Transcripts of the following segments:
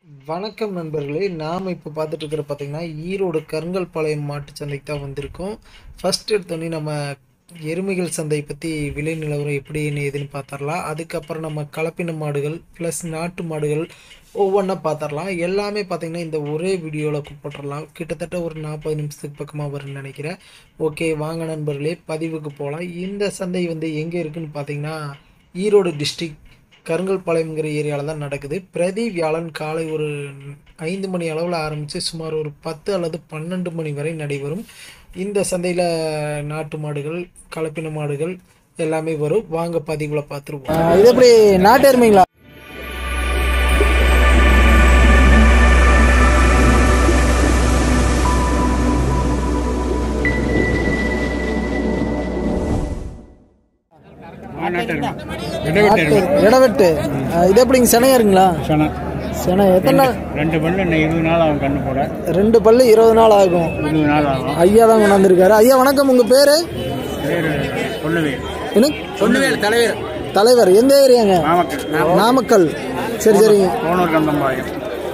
வணக்கம் நண்பர்களே, நாம் இப்போ பார்த்துட்டு இருக்கிற பார்த்தீங்கன்னா ஈரோடு கருங்கல்பாளையம் மாட்டு சந்தைக்கு தான் வந்திருக்கோம். ஃபர்ஸ்ட் எடுத்தோடனே நம்ம எருமைகள் சந்தை பற்றி விலை நிலவரம் எப்படி ஏதுன்னு பார்த்துடலாம். அதுக்கப்புறம் நம்ம கலப்பின மாடுகள் ப்ளஸ் நாட்டு மாடுகள் ஒவ்வொன்றா பார்த்துடலாம். எல்லாமே பார்த்திங்கன்னா இந்த ஒரே வீடியோவில் போட்டுடலாம். கிட்டத்தட்ட ஒரு 40 நிமிஷத்துக்கு பக்கமாக வரும்னு நினைக்கிறேன். ஓகே, வாங்க நண்பர்களே பதிவுக்கு போகலாம். இந்த சந்தை எங்கே இருக்குதுன்னு பார்த்தீங்கன்னா ஈரோடு டிஸ்ட்ரிக்ட் கருங்கல்பாளையம்ங்கிற ஏரியாவில் தான் நடக்குது. பிரதி வியாழன் காலை ஒரு 5 மணி அளவில் ஆரம்பித்து சுமார் ஒரு 10 அல்லது 12 மணி வரை நடைபெறும். இந்த சந்தையில் நாட்டு மாடுகள் கலப்பின மாடுகள் எல்லாமே வரும். வாங்க பதிவுகளை பார்த்துருவோம். இது எப்படி நாட்டு எருமைங்களா? இடவெட்டு இது எப்படிங்க? செனையாருங்களா? செனை எத்தனை நாள்? 2 பல்லு 20 நாள் ஆகும். கண்ணு போட 2 பல்லு 20 நாள் ஆகும். 20 நாள் ஆகும். ஐயா தான் கொண்டாந்துருக்காரு. ஐயா வணக்கம், உங்க பேரு? பொன்னுவேல் தலைவர். எந்த ஏரியாங்க? நாமக்கல். சரி சரிங்க. கோனூர் கந்தம்பாளையம்.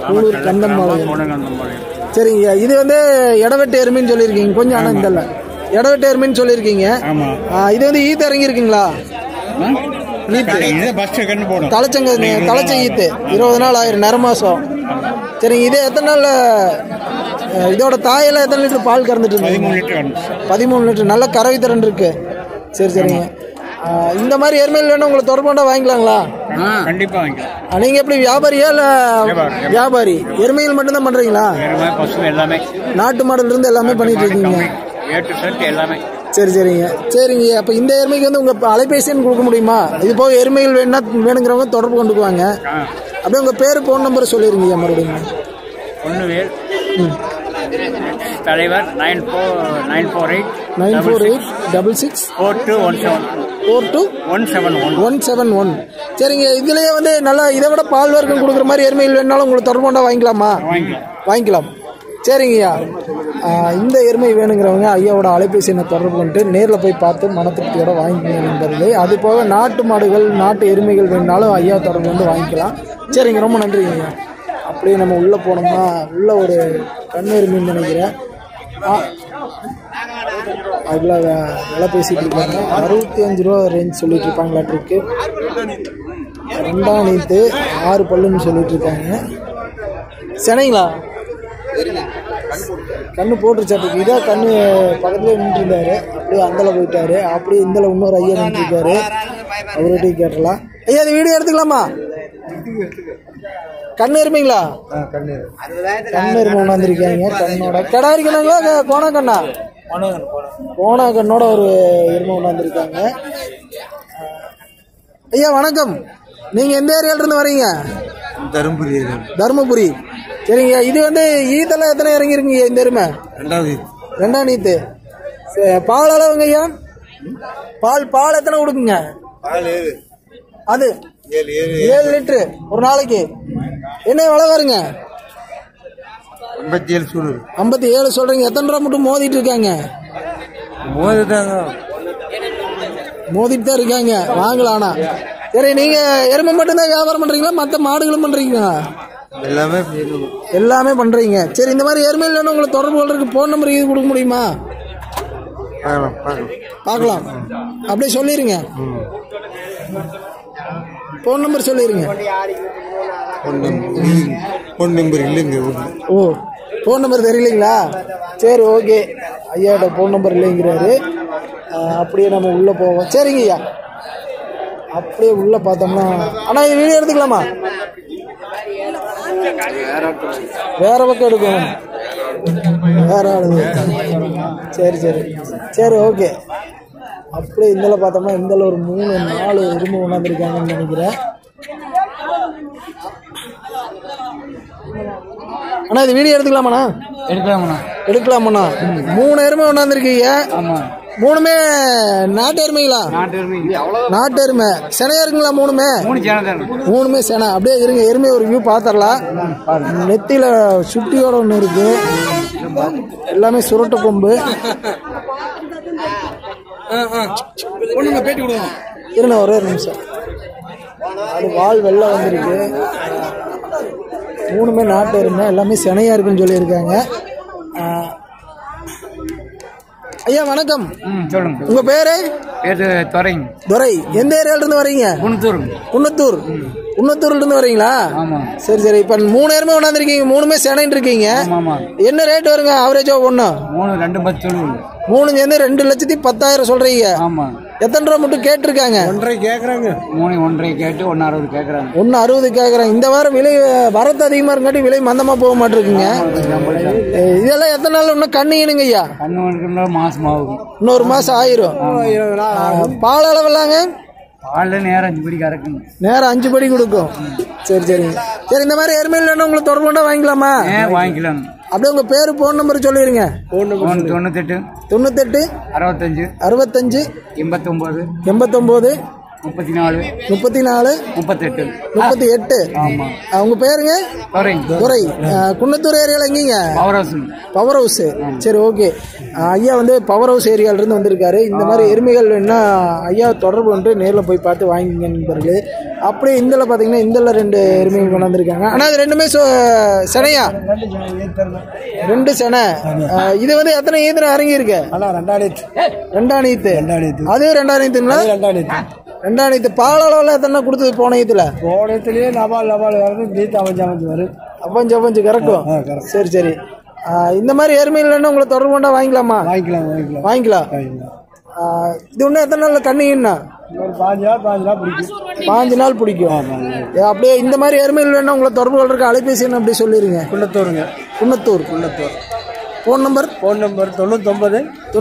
சரிங்க. இது இடவெட்டு எருமைன்னு சொல்லியிருக்கீங்க. கொஞ்சம் ஆனால் இந்த இடவெட்டு எருமைன்னு சொல்லியிருக்கீங்க. இது ஈத்து இறங்கி இருக்குங்களா? தலைச்ச ஈத்து 20 நாள் ஆயிரம், நேர மாசம். சரிங்க. இது எத்தனை நாள்? இதோட தாயெல்லாம் எத்தனை லிட்டர் பால் கறந்துட்டு இருக்கு? 13 லிட்டர். நல்ல கறவை திறன் இருக்கு. சரி சரிங்க. இந்த மாதிரி எருமையில் வேணும் உங்களுக்கு தொடர்பு கொண்டா வாங்கிக்கலாங்களா? கண்டிப்பா வாங்கிக்கலாம். நீங்க எப்படி வியாபாரியா இல்ல? வியாபாரி. எருமையில் மட்டும்தான் பண்றீங்களா? எல்லாமே நாட்டு மாடல் இருந்து எல்லாமே பண்ணிட்டு இருக்கீங்க. சரி சரிங்க. சரிங்க. அப்ப இந்த எருமைக்கு உங்க அலைபேசி எண் கொடுக்க முடியுமா? இது போக எருமைகள் வேணுங்கிறவங்க தொடர்பு கொண்டுக்குவாங்க. அப்படியே உங்க பேரு போன் நம்பர் சொல்லிருங்க மறுபடியும். பொன்னுவேல் தலைவர் 9486664217 சரிங்க. இதுலயே நல்லா இதை விட பால் வர்க்கம் கொடுக்குற மாதிரி எருமைகள் வேணாலும் உங்களுக்கு தொடர்பு கொண்டா வாங்கிக்கலாமா? வாங்கிக்கலாம். சரிங்கய்யா. இந்த எருமை வேணுங்கிறவங்க ஐயாவோட அலைபேசி எண்ணை தொடர்பு கொண்டு நேரில் போய் பார்த்து மனத்திருப்தியோட வாங்கிக்கங்க நண்பர்களே. அது போக நாட்டு மாடுகள் நாட்டு எருமைகள் வேணுனாலும் ஐயா தொடர்பு கொண்டு வாங்கிக்கலாம். சரிங்க, ரொம்ப நன்றிங்க. அப்படியே நம்ம உள்ளே போனோம்னா உள்ள ஒரு கண்ணு எருமைன்னு நினைக்கிறேன். அதில் விலை பேசிட்டு இருக்காங்க. 65 ரூபா ரேஞ்ச் சொல்லிட்டு இருப்பாங்களாட்டிருக்கு. 2ஆம் நீத்து 6 பல்லுன்னு சொல்லிட்டு இருக்காங்க. செனைங்களா? கண்ணு போட்டுருச்சாட்டுக்கு. இதான் கண்ணு பக்கத்துலேயே நின்றுருந்தாரு. அப்படியே அந்தல போயிட்டாரு. அப்படியே இந்தல இன்னொரு ஐயா நின்றுருக்காரு. அவர்கிட்டையும் கேட்டலாம். ஐயா, அது வீடியோ எடுத்துக்கலாமா? கண்ணு எருமைங்களா? கண்ணு எருமை கொண்டாந்துருக்காங்க. கண்ணோட கடா இருக்கணுங்களா? கோணா கண்ணா? கோணா கண்ணோட ஒரு எருமை கொண்டாந்துருக்காங்க. ஐயா வணக்கம். நீங்க எந்த ஏரியால இருந்து வரீங்க? தருமபுரி. சரிங்க. இது ஈத்தெல்லாம் எத்தனை இறங்கி இருக்குங்க இந்த எருமை? 2ஆம் நீத்து. பால் அளவுங்க ஐயா? பால் எத்தனை கொடுக்குங்க? அது 7 லிட்டரு ஒரு நாளைக்கு. என்ன விலை வருங்க? 57 சொல்றீங்க. எத்தனை ரூபா மட்டும் மோதிட்டு இருக்காங்க? மோதிட்டு தான் இருக்காங்க. வாங்கலாம்னா. சரி, நீங்க எருமை மட்டும்தான் வியாபாரம் பண்றீங்களா? மற்ற மாடுகளும் பண்றீங்களா? எல்லாமே பண்றீங்க. சரி, இந்த மாதிரி எருமையில் வேணும் உங்களுக்கு தொடர்பு கொள்றதுக்கு போன் நம்பர் இது கொடுக்க முடியுமா? பார்க்கலாம். அப்படியே சொல்லிருங்க. போன் நம்பர் சொல்லிருங்க. ஓ, போன் நம்பர் தெரியலீங்களா? சரி, ஓகே. ஐயாட்ட போன் நம்பர் இல்லைங்கிறாரு. அப்படியே நம்ம உள்ள போவோம். சரிங்க ஐயா. அப்படியே உள்ள பார்த்தோம்னா ஆனா இது வீடியோ எடுத்துக்கலாமா? வேற பக்கம் எடுக்கணும். வேற ஆளு. சரி சரி சரி, ஓகே. அப்படியே இந்தல பார்த்தோம்னா இந்தல ஒரு 3-4 எருமை கொண்டாந்துருக்காங்கன்னு நினைக்கிறேன். அண்ணா, இது வீடியோ எடுத்துக்கலாமாண்ணா? எடுக்கலாமாண்ணா? 3 எருமை கொண்டாந்துருக்கீங்க. மூணுமே நாட்டு எருமைங்களா? நாட்டு எருமை. செனையா இருக்குங்களா? மூணுமே செனை. அப்படியே இருங்க, எருமை ஒரு வியூ பாத்திரலாம். நெத்தியில சுட்டியோட ஒண்ணு இருக்கு. எல்லாமே சுருட்ட கொம்பு. இருங்க ஒரே நிமிஷம். அது வால் வெள்ளை வந்திருக்கு. மூணுமே நாட்டு எருமை, எல்லாமே சினையா இருக்குன்னு சொல்லியிருக்காங்க. ஐயா வணக்கம். சொல்லுங்க. உங்க பேரு? துரை. எந்த ஏரியால இருந்து வரீங்க? குன்னத்தூர். குன்னத்தூர்ல இருந்து வரீங்களா? சரி சரி. இப்ப 3 ஏருமே கொண்டாந்துருக்கீங்க, 3மே செனைன்னு இருக்கீங்க. என்ன ரேட் வருங்க ஆவரேஜா? 3 சேர்ந்து 2,10,000 சொல்றீங்க. எத்தனை ரூபா மட்டும் கேட்டிருக்காங்க? 1.5 கேக்குறாங்க. 1.5 கேட்டு 1.60 கேக்குறாங்க. 1.60 கேக்குறாங்க. இந்த வாரம் விலை வரத்து அதிகமா இருக்காட்டி விலை மந்தமா போக மாட்டிருக்குங்க. இதெல்லாம் எத்தனை நாள் இன்னும் கண்ணுங்க ஐயா? மாசம் ஆகும். இன்னொரு மாசம் ஆயிரும். பால் அளவுலாங்க? பால் நேரம் 5 படி கறக்குங்க. நேரம் 5 படி கொடுக்கும். சரி சரிங்க. சரி, இந்த மாதிரி எருமையில் வேணும் உங்களுக்கு தொடர்பு கொண்டா வாங்கிக்கலாமா? வாங்கிக்கலாம். அப்படியே உங்க பேரு போன் நம்பர் சொல்லிருங்க. 98 65 89 89 34 38. உங்க பேருங்க? துரை. குன்னத்தூர் ஏரியால எங்கீங்க? Power house. சரி, ஓகே. ஐயா வந்து பவர் ஹவுஸ் ஏரியால இருந்து வந்திருக்காரு. இந்த மாதிரி எருமைகள் வேணா ஐயா தொடர்பு கொண்டு நேரில் போய் பார்த்து வாங்கிங்க நண்பர்களே. அப்படியே இந்தல பாத்தீங்கன்னா இந்தல 2 எருமைகள் கொண்டு வந்திருக்காங்க. ஆனா அது ரெண்டுமே செனையா? 2 செனை. இது வந்து எத்தனை ஈத்தனை இறங்கி இருக்கு? 2 ஈத்து. அது 2 ஈத்துங்களா? 2 ஈத்து. பால் அளவுல எத்தனை கொடுத்தது போன ஈத்துல? லபால் வரும். அப்பஞ்சு கறக்கும். சரி சரி. இந்த மாதிரி எருமையில் உங்களை தொடர்பு கொண்டா வாங்கிக்கலாமா? வாங்கிக்கலாம். இது ஒண்ணு எத்தனை நாள்ல கண்ணுன்னா? 5 நாள் பிடிக்கும். அப்படியே இந்த மாதிரி எருமையில் வேணும் உங்களை தொடர்பு கொள்றதுக்கு அலைபேசி என்ன அப்படி சொல்லிருங்க. குன்னத்தூர். Phone number 99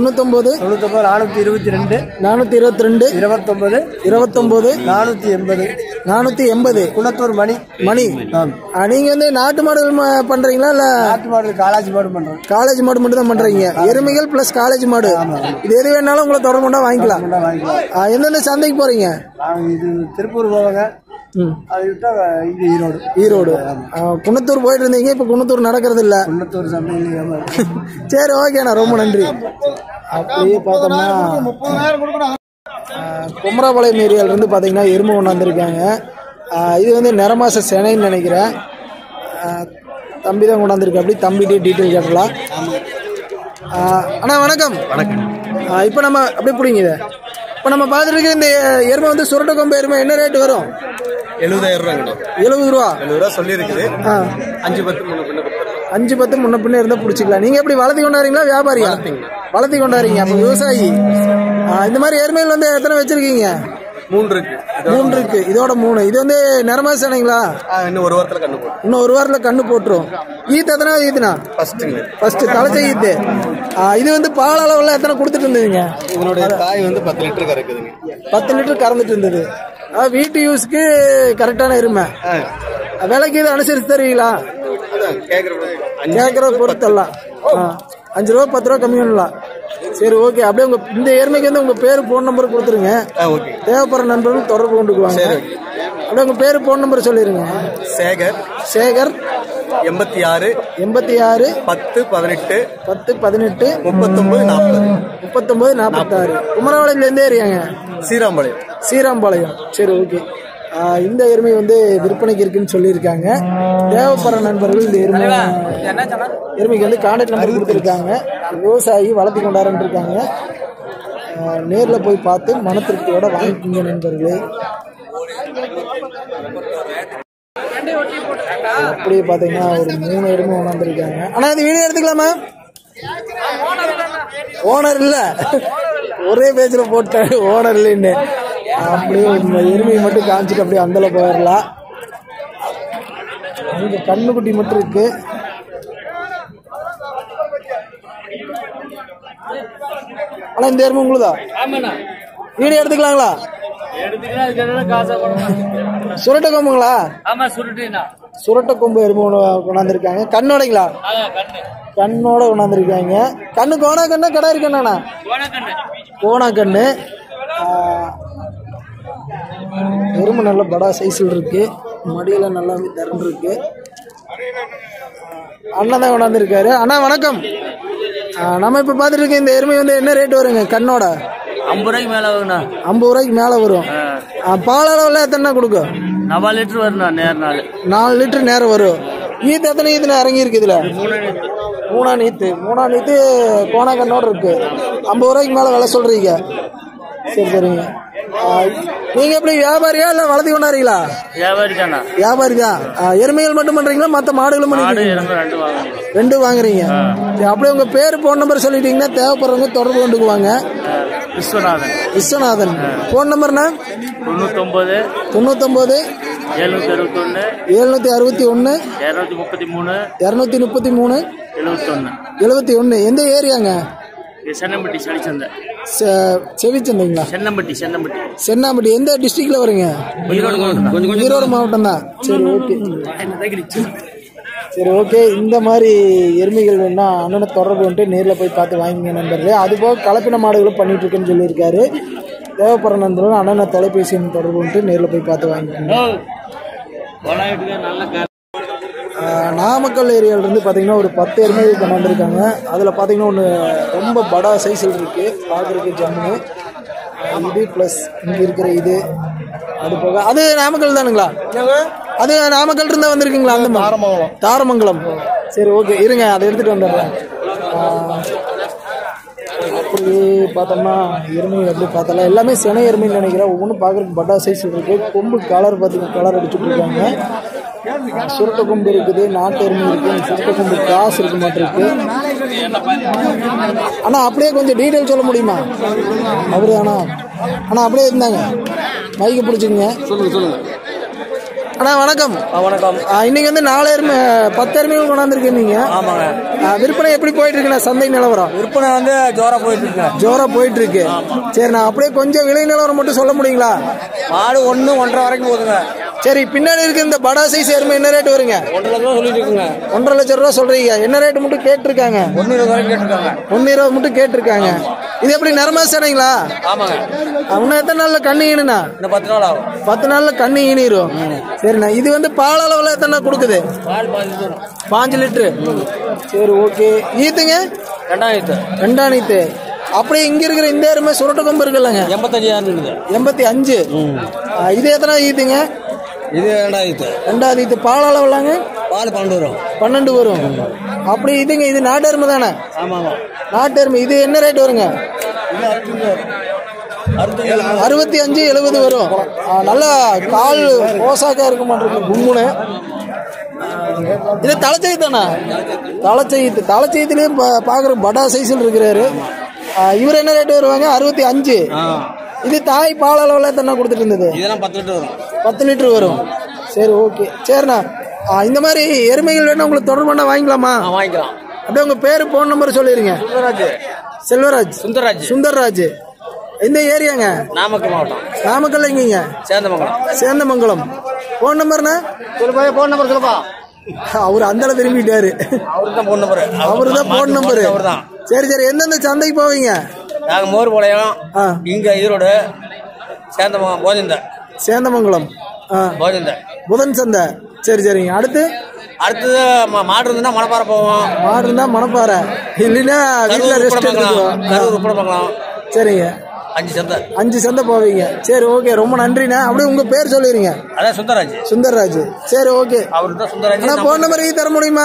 422 480 Kunnathur Mani. நீங்க வந்து நாட்டு மாடுகள் பண்றீங்களா இல்ல நாட்டு மாடு? காலேஜ் மாடு பண்றோம். காலேஜ் மாடு மட்டும் தான் பண்றீங்க. எருமைகள் பிளஸ் காலேஜ் மாடு. இது எது வேணாலும் உங்களை தொடர்பு கொண்டா வாங்கிக்கலாம். எந்தெந்த சந்தைக்கு போறீங்க? இது திருப்பூர் போவாங்க. ஈரோடு. குன்னத்தூர் போயிட்டு இருந்தீங்க, இப்ப குன்னத்தூர் நடக்கிறது இல்ல. சரி, ஓகேண்ணா, ரொம்ப நன்றி. அப்படியே பார்த்தோம்னா குமராபாளையம் ஏரியால இருந்து பாத்தீங்கன்னா எருமை கொண்டாந்துருக்காங்க. இது வந்து நிறமாச செனைன்னு நினைக்கிறேன். தம்பி தான் கொண்டாந்துருக்கு. அப்படி தம்பிகிட்டே டீட்டெயில் கேட்கலாம். அண்ணா வணக்கம். இப்ப நம்ம அப்படியே பிடிங்க. இப்ப நம்ம பார்த்துட்டு இந்த எருமை வந்து சுரட்ட கொம்பு எருமை என்ன ரேட் வரும்? 70 ரூபா சொல்லி இருக்குது. 5-10 முன்ன பின்ன இருந்தா பிடிச்சிக்கலாம். நீங்க எப்படி வளர்த்தி கொண்டாடுறீங்களா வியாபாரியா? வளர்த்தி கொண்டாடுறீங்க. அப்ப விவசாயி. இந்த மாதிரி எருமைகள் வந்து எத்தனை வச்சிருக்கீங்க? 3 இருக்கு. இதோட 3. இது வந்து நிறமா சேனைங்களா? இன்னும் 1 வாரத்துல கண்ணு போடும். இன்னும் 1 வாரத்துல கண்ணு போட்டுரும். ஈத்து எத்தனை ஈத்துனா? ஃபர்ஸ்ட் தலைச்ச ஈத்து. இது வந்து பால் அளவுல எத்தனை கொடுத்துட்டு இருந்தீங்க? இதனுடைய தாய் வந்து 10 லிட்டர் கறக்குதுங்க. 10 லிட்டர் கறந்துட்டு இருந்தது. வீட்டு யூஸ்க்கு கரெக்டான எருமை. விலைக்கு இது அனுசரிச்சு தருவீங்களா? கேட்கற பொறுத்தெல்லாம் 5 ரூபா 10 ரூபா கம்மி பண்ணலாம். சரி, ஓகே. அப்படியே உங்க இந்த எருமைக்கு வந்து உங்க பேரு போன் நம்பர் கொடுத்துருங்க. தேவைப்படுற நண்பர்கள் தொடர்பு கொண்டுக்குவாங்க. அப்படியே உங்க பேரு போன் நம்பர் சொல்லிருங்க. சேகர் 86 10 18 39 46. குமரவாளையத்துல எந்த ஏரியாங்க? சீராம்பாளையம். சரி, ஓகே. இந்த எருமை வந்து விற்பனைக்கு இருக்குன்னு சொல்லியிருக்காங்க. தேவைப்படுற நண்பர்கள் இந்த எருமைக்கு வந்து கான்டாக்ட் நம்பர் கொடுத்துருக்காங்க. விவசாயி வளர்த்தி கொண்டாடுன்னு இருக்காங்க. நேரில் போய் பார்த்து மன திருப்தியோட வாங்கிக்கிங்க நண்பர்களே. அப்படியே பார்த்தீங்கன்னா ஒரு 3 எருமை கொண்டாந்துருக்காங்க. ஆனால் இது வீடியோ எடுத்துக்கலாமா? ஓனர் இல்ல, ஒரே பேஜ்ல போட்டாரு ஓனர் இல்லைன்னு. அப்படியே எருமையை மட்டும் காமிச்சிட்டு அப்படியே அந்தல போயிடலாம். இங்க கண்ணுக்குட்டி மட்டும் இருக்கு. ஆனா இந்த எருமை உங்களுதா? வீடியோ எடுத்துக்கலாங்களா? சுரட்ட கொம்புங்களா? சுரட்ட கொம்பு எருமை கொண்டாந்துருக்காங்க. கண்ணோடைங்களா? கண்ணோட கொண்டாந்துருக்காங்க. கண்ணு கோணா கண்ணா கடை இருக்கண்ணா? கோணா கண்ணு. எருமை நல்ல படா சைஸில் இருக்கு. மடியில நல்லா திறந்து இருக்கு. அண்ணன் தான் கொண்டாந்துருக்காரு. அண்ணா வணக்கம். நம்ம இப்ப பாத்துட்டு இருக்க இந்த எருமை வந்து என்ன ரேட் வருங்க? கண்ணோட 50 ரூபாய்க்கு மேல வரும்ண்ணா. 50 ரூபாய்க்கு மேல வரும். பால் அளவுல எத்தனை கொடுக்கும்? 4 லிட்டர் வரும். 4 லிட்டர் நேரம் வரும். ஈத்து எத்தனை ஈத்துனா இறங்கி இருக்கு இதுல? 3 நீத்து. 3 நீத்து கோணக்கண்ணோட இருக்கு. 50 ரூபாய்க்கு மேல விலை சொல்றீங்க. சரி சரிங்க. நீங்க எப்படி வியாபாரியா இல்ல வளர்த்தி கொண்டாடுறீங்களா? வியாபாரி தான். எருமைகள் மட்டும் பண்றீங்களா மத்த மாடுகளும் பண்ணிக்கிறீங்களா? 2 வாங்குறீங்க. அப்படியே உங்க பேரு போன் நம்பர் சொல்லிட்டீங்கன்னா தேவைப்படுறவங்க தொடர்பு கொண்டுக்குவாங்க. விஸ்வநாதன். போன் நம்பர்னா 99 761 233 71. எந்த ஏரியாங்க? சென்னம்பட்டி சளிச்சந்தை. செவிச்சந்தைங்களா? சென்னாம்பட்டி. எந்த டிஸ்ட்ரிக்ட்ல வருங்க? ஈரோடு மாவட்டம் தான். சரி ஓகே. சரி ஓகே. இந்த மாதிரி எருமைகள் வேணா அண்ணனை தொடர்பு வந்துட்டு நேரில் போய் பார்த்து வாங்கிங்க நண்பர்களே. அதுபோக கலப்பின மாடுகளும் பண்ணிட்டு இருக்கேன்னு சொல்லியிருக்காரு. தேவைப்படுற நண்பர்கள் அண்ணனை தொலைபேசி தொடர்பு வந்துட்டு நேரில் போய் பார்த்து வாங்கிக்கோங்க. நாமக்கல் ஏரியாவிலிருந்து பார்த்தீங்கன்னா ஒரு 10 எருமைகள் கொண்டு வந்திருக்காங்க. அதில் பார்த்தீங்கன்னா ஒன்று ரொம்ப படா சைஸில் இருக்குது, பார்க்குறதுக்கு ஜம்முன்னு. இது ப்ளஸ் இங்கே இருக்கிற இது அது போக அது நாமக்கல் தானுங்களா? அது நாமக்கல் இருந்தால் வந்திருக்குங்களா? அந்த தாரமங்கலம். சரி ஓகே இருங்க, அதை எடுத்துகிட்டு வந்துடுறேன். அப்படி பார்த்தோம்னா எருமைகள் எப்படி பார்த்தாலும் எல்லாமே சினை எருமைன்னு நினைக்கிறேன். ஒவ்வொன்றும் பார்க்குறதுக்கு பட்டா சைஸ் இருக்குது. கொம்பு கலர் பார்த்தீங்கன்னா கலர் அடிச்சுட்டு இருக்காங்க. சுருட்ட கொம்பு இருக்குது, நாட்டு எருமை இருக்குது, சுருட்ட கொம்பு காசு இருக்க மாட்டிருக்கு. அண்ணா அப்படியே கொஞ்சம் டீட்டெயில் சொல்ல முடியுமா? அவரு அண்ணா அப்படியே இருந்தாங்க. மைக்கு பிடிச்சிங்க. சொல்லுங்க. அண்ணா வணக்கம். இன்னைக்கு வந்து 4 எருமை 10 எருமைகள் கொண்டாந்துருக்கீங்க நீங்க. ஆமாங்க. விற்பனை எப்படி போயிட்டு இருக்குண்ணா? சந்தை நிலவரம் விற்பனை வந்து ஜோரா போயிட்டு இருக்கு. சரி, நான் அப்படியே கொஞ்சம் விலை நிலவரம் மட்டும் சொல்ல முடியுங்களா? மாடு 1 1.5 வரைக்கும் போதுங்க. சரி, பின்னாடி இருக்கு இந்த படா சைஸ் எருமை என்ன ரேட் வருங்க? 1.5 லட்சம் சொல்லிட்டு இருக்குங்க. 1.5 லட்சம் ரூபா சொல்றீங்க. என்ன ரேட் மட்டும் கேட்டிருக்காங்க? 1.20 வரைக்கும் கேட்டிருக்காங்க. 1.20 மட்டும் கேட்டிருக்காங்க. இது எப்படி நரமா சேனைங்களா? ஆமாங்க. இன்னும் எத்தனை நாள்ல கண்ணு ஈனுண்ணா? இன்னும் 10 நாள் ஆகும். 10 நாள்ல கண்ணு ஈனிரும். சரிண்ணா. இது வந்து பால் அளவுல எத்தனை கொடுக்குது? 5 லிட்டரு. சரி ஓகே. ஈத்துங்க 2 ஈத்து. அப்படியே இங்க இருக்கிற இந்த எருமை சுருட்ட கொம்பு இருக்குல்லங்க 85. இது எத்தனை ஈத்துங்க? இது 2 ஈத்து. பால் அளவுலாங்க? பால் 12 வரும். அப்படி இதுங்க இது நாட்டு எருமை தானே? நாட்டு எருமை. இது என்ன ரேட் வருங்க? 65 70 வரும். நல்லா கால் ஓசாக்கா இருக்க மாட்டேங்குது கும்முன்னு. இது தலைச்செய்தானா? தலைச்செய்த்துலயும் பாக்குற படா சைஸ்ல இருக்கிறாரு. இவர் என்ன ரேட் வருவாங்க? 65. இது தாய் பால் அளவுல தானே கொடுத்துட்டு இருந்தது? 10 லிட்டர் வரும். சரி ஓகே. சரிண்ணா, இந்த மாதிரி எருமைகள் வேணும் உங்களுக்கு தொடர்பு பண்ணா வாங்கிக்கலாமா? வாங்கிக்கலாம். அப்படியே உங்க பேரு போன் நம்பர் சொல்லிருங்க. செல்வராஜ். சுந்தர்ராஜ். எந்த ஏரியாங்க? நாமக்கல் மாவட்டம். நாமக்கல் எங்கீங்க? சேந்தமங்கலம். போன் நம்பர்னா சொல்லுப்பா. அவரு அந்த அளவு விரும்பிட்டாரு. அவருதான் போன் நம்பர். சரி. எந்தெந்த சந்தைக்கு போவீங்க? நாங்க மோர்பாளையம், இங்க ஈரோடு, சேந்தமங்கலம், புதன் சந்தை. சரிங்க. அடுத்தது மாடு இருந்தா மணப்பாறை போவோம். மாடு இருந்தா மணப்பாறை, இல்லைன்னா வீட்டுல ரெஸ்ட் எடுத்துக்கலாம். சரிங்க. 5 சந்தை போவீங்க. சரி ஓகே, ரொம்ப நன்றிண்ணா. அப்படியே உங்க பேர் சொல்லிருங்க. அதான் சுந்தர்ராஜ். சரி ஓகே. அவருதான் சுந்தர்ராஜ். போன் நம்பர் தர முடியுமா?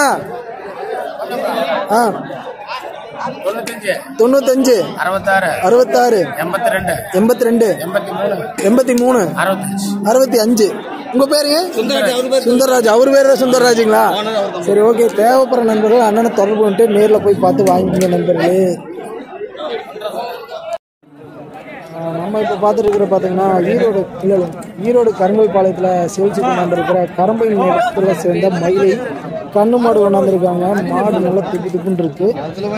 95 66 82 83 65. உங்க பேருங்க? சுந்தர்ராஜ். அவர் பேரு சுந்தர்ராஜுங்களா? சரி ஓகே. தேவைப்படுற நண்பர்கள் அண்ணனை தொடர்பு பண்ணிட்டு நேரில் போய் பார்த்து வாங்கிங்க நண்பர்களே. நம்ம இப்போ பார்த்துட்டு இருக்கிற பார்த்தீங்கன்னா ஈரோடு கருங்கல் பாளையத்தில் சேல்ஸு கொண்டாந்துருக்கிற கரம்பை நிலத்தில் சேர்ந்த மயிலை கண்ணு மாடு கொண்டாந்துருக்காங்க. மாடு நல்லா திப்புன்னு இருக்கு.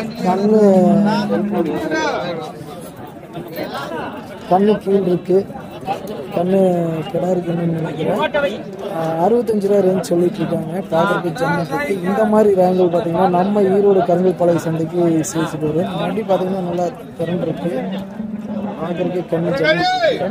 கண்ணு கீழ் இருக்கு. கண்ணு கிடாரி கண்ணுன்னு நினைக்கிறேன். 65 ரூபா ரேஞ்ச் சொல்லிட்டு இருக்காங்க. பார்க்கறதுக்கு ஜம்முக்கு. இந்த மாதிரி ரேங்கள் பார்த்தீங்கன்னா நம்ம ஈரோடு கருங்கல் பாளைய சந்தைக்கு சேல்ஸுக்கு வரும். வண்டி பார்த்தீங்கன்னா நல்லா திறந்துருக்கு. பார்க்கறதுக்கு கண்ணு ஜம்மு.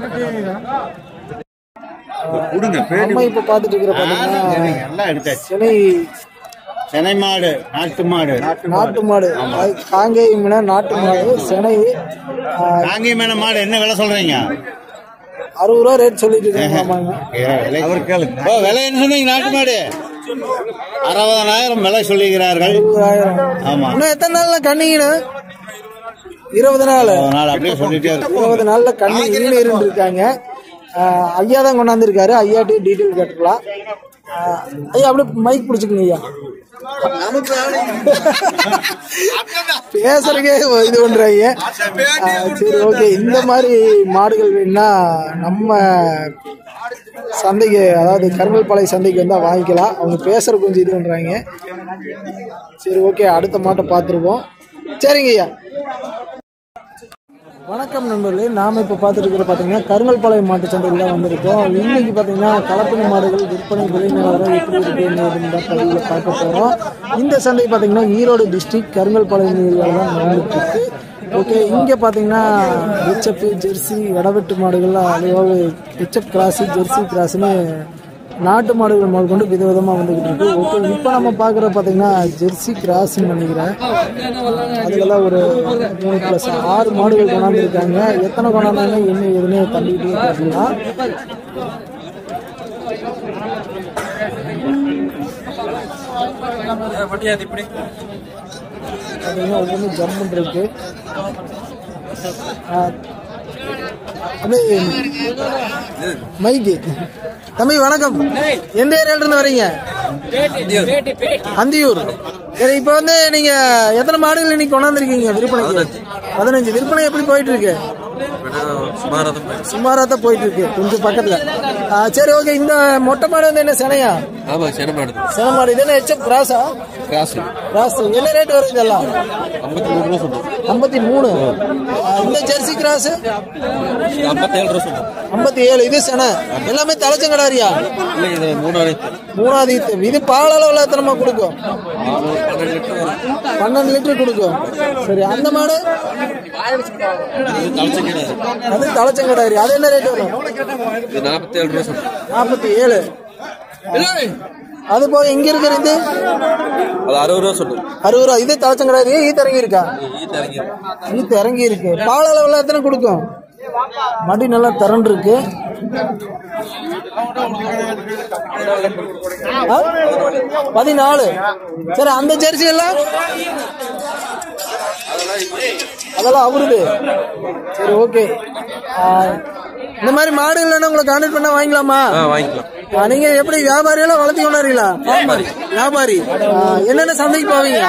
நம்ம இப்போ பார்த்துட்டு இருக்கிற பார்த்தீங்கன்னா செனை மாடு, நாட்டு மாடு. காங்கேயம் நாட்டு மாடு. செனை காங்கேயம் மாடு என்ன விலை சொல்றீங்க? 60 ரூபா ரேட் சொல்லிட்டு இருக்காங்க. விலை என்ன சொன்னீங்க? நாட்டு மாடு 60,000 விலை சொல்லிக்கிறார்கள். 60,000. ஆமா. இன்னும் எத்தனை நாள்ல கண்ணிங்கண்ணா? 20 நாள். அப்படியே சொல்லிட்டே இருக்கு. 20 நாள்ல கண்ணி ஈனேருந்து இருக்காங்க. ஐயா தான் கொண்டாந்துருக்காரு. ஐயாட்டி டீட்டெயில் கேட்டுக்கலாம். ஐயா அப்படியே மைக் பிடிச்சிக்கங்க ஐயா. பேசுறதுக்கே இது பண்றாங்க. சரி ஓகே, இந்த மாதிரி மாடுகள் வேணும்னா நம்ம சந்தைக்கு, அதாவது கருங்கல்பாளையம் சந்தைக்கு வந்தால் வாங்கிக்கலாம். அவங்க பேசுற கொஞ்சம் இது பண்றாங்க. சரி ஓகே, அடுத்த மாட்டை பார்த்துருவோம். சரிங்க ஐயா. வணக்கம் நண்பர்களே, நாம் இப்போ பார்த்துட்டு இருக்கிற பார்த்தீங்கன்னா கருங்கல்பாளையம் மாட்டு சந்தையில் தான் வந்திருக்கோம். இன்னைக்கு பார்த்தீங்கன்னா கலப்பின மாடுகள் விற்பனை விலை நிலவரம் எப்படி இருக்குன்னு தான் பதிவில் பார்க்க போகிறோம். இந்த சந்தை பார்த்தீங்கன்னா ஈரோடு டிஸ்ட்ரிக்ட் கருங்கல்பாளையம் ஏரியாவில் தான் நடந்துட்டு இருக்கு. ஓகே, இங்கே பார்த்தீங்கன்னா ஹெச்எப், ஜெர்சி, இடவெட்டு மாடுகள்லாம், அதாவது ஹெச்எப் கிராஸு, ஜெர்சி கிராஸுன்னு நாட்டு மாடுகள் முதல் கொண்டு விதவிதமாக வந்துக்கிட்டு இருக்கு. ஓகே, இப்போ நம்ம பார்க்குற பார்த்தீங்கன்னா ஜெர்சி கிராஸ்ன்னு நினைக்கிறேன். அதுக்கெல்லாம் ஒரு 3+6 மாடுகள் கொண்டாந்துருக்காங்க. எத்தனை கொண்டாந்தாங்க என்ன எதுன்னு தள்ளிக்கிட்டே பார்த்தீங்கன்னா ஒவ்வொன்றும் ஜம்முன் இருக்கு. மைக்கு தம்பி வணக்கம். எந்த ஏரியால இருந்து வரீங்க? அந்தியூர். சரி, இப்போ வந்து நீங்க எத்தனை மாடுகள் இன்னைக்கு கொண்டாந்துருக்கீங்க விற்பனைக்கு? 15. விற்பனை எப்படி போயிட்டு இருக்கு? சுமாரா தான் போயிட்டு இருக்கு, கொஞ்சம் பக்கத்துல. சரி ஓகே, இந்த மொட்டை மாடு வந்து என்ன செனையா? சென மாடு. இது என்ன ஹெச்எப் கிராஸா? கிராஸ். என்ன ரேட் வரும் இதெல்லாம்? 53. இந்த ஜெர்சி கிராஸ் 57. இது செனை. எல்லாமே தலைச்சங்கடாரியா? மூணாவது. இது பால் அளவுல எத்தனை கொடுக்கும்? 12 லிட்டர் கொடுக்கும். சரி, அந்த மாடு அது தலைச்சங்கடாரி. அது என்ன ரேட் வரும்? 47. அது போக இங்க இருக்கிறது 60 ரூபா. இது தலைச்சங்கடாரி. ஈத்து இறங்கி இருக்கா? ஈத்து இறங்கி இருக்கு. பால் அளவுல எத்தனை கொடுக்கும்? மடி நல்லா திரண்டு இருக்கு. 14. சரி, அந்த ஜெர்சி எல்லாம் அதெல்லாம் அவருது. சரி ஓகே, இந்த மாதிரி மாடு இல்லைன்னா உங்களை கான்டாக்ட் பண்ணா வாங்கிக்கலாமா? நீங்க எப்படி வியாபாரியெல்லாம் வளர்த்தி கொண்டாடுறீங்களா? வியாபாரி. என்னென்ன சந்தைக்கு போவீங்க?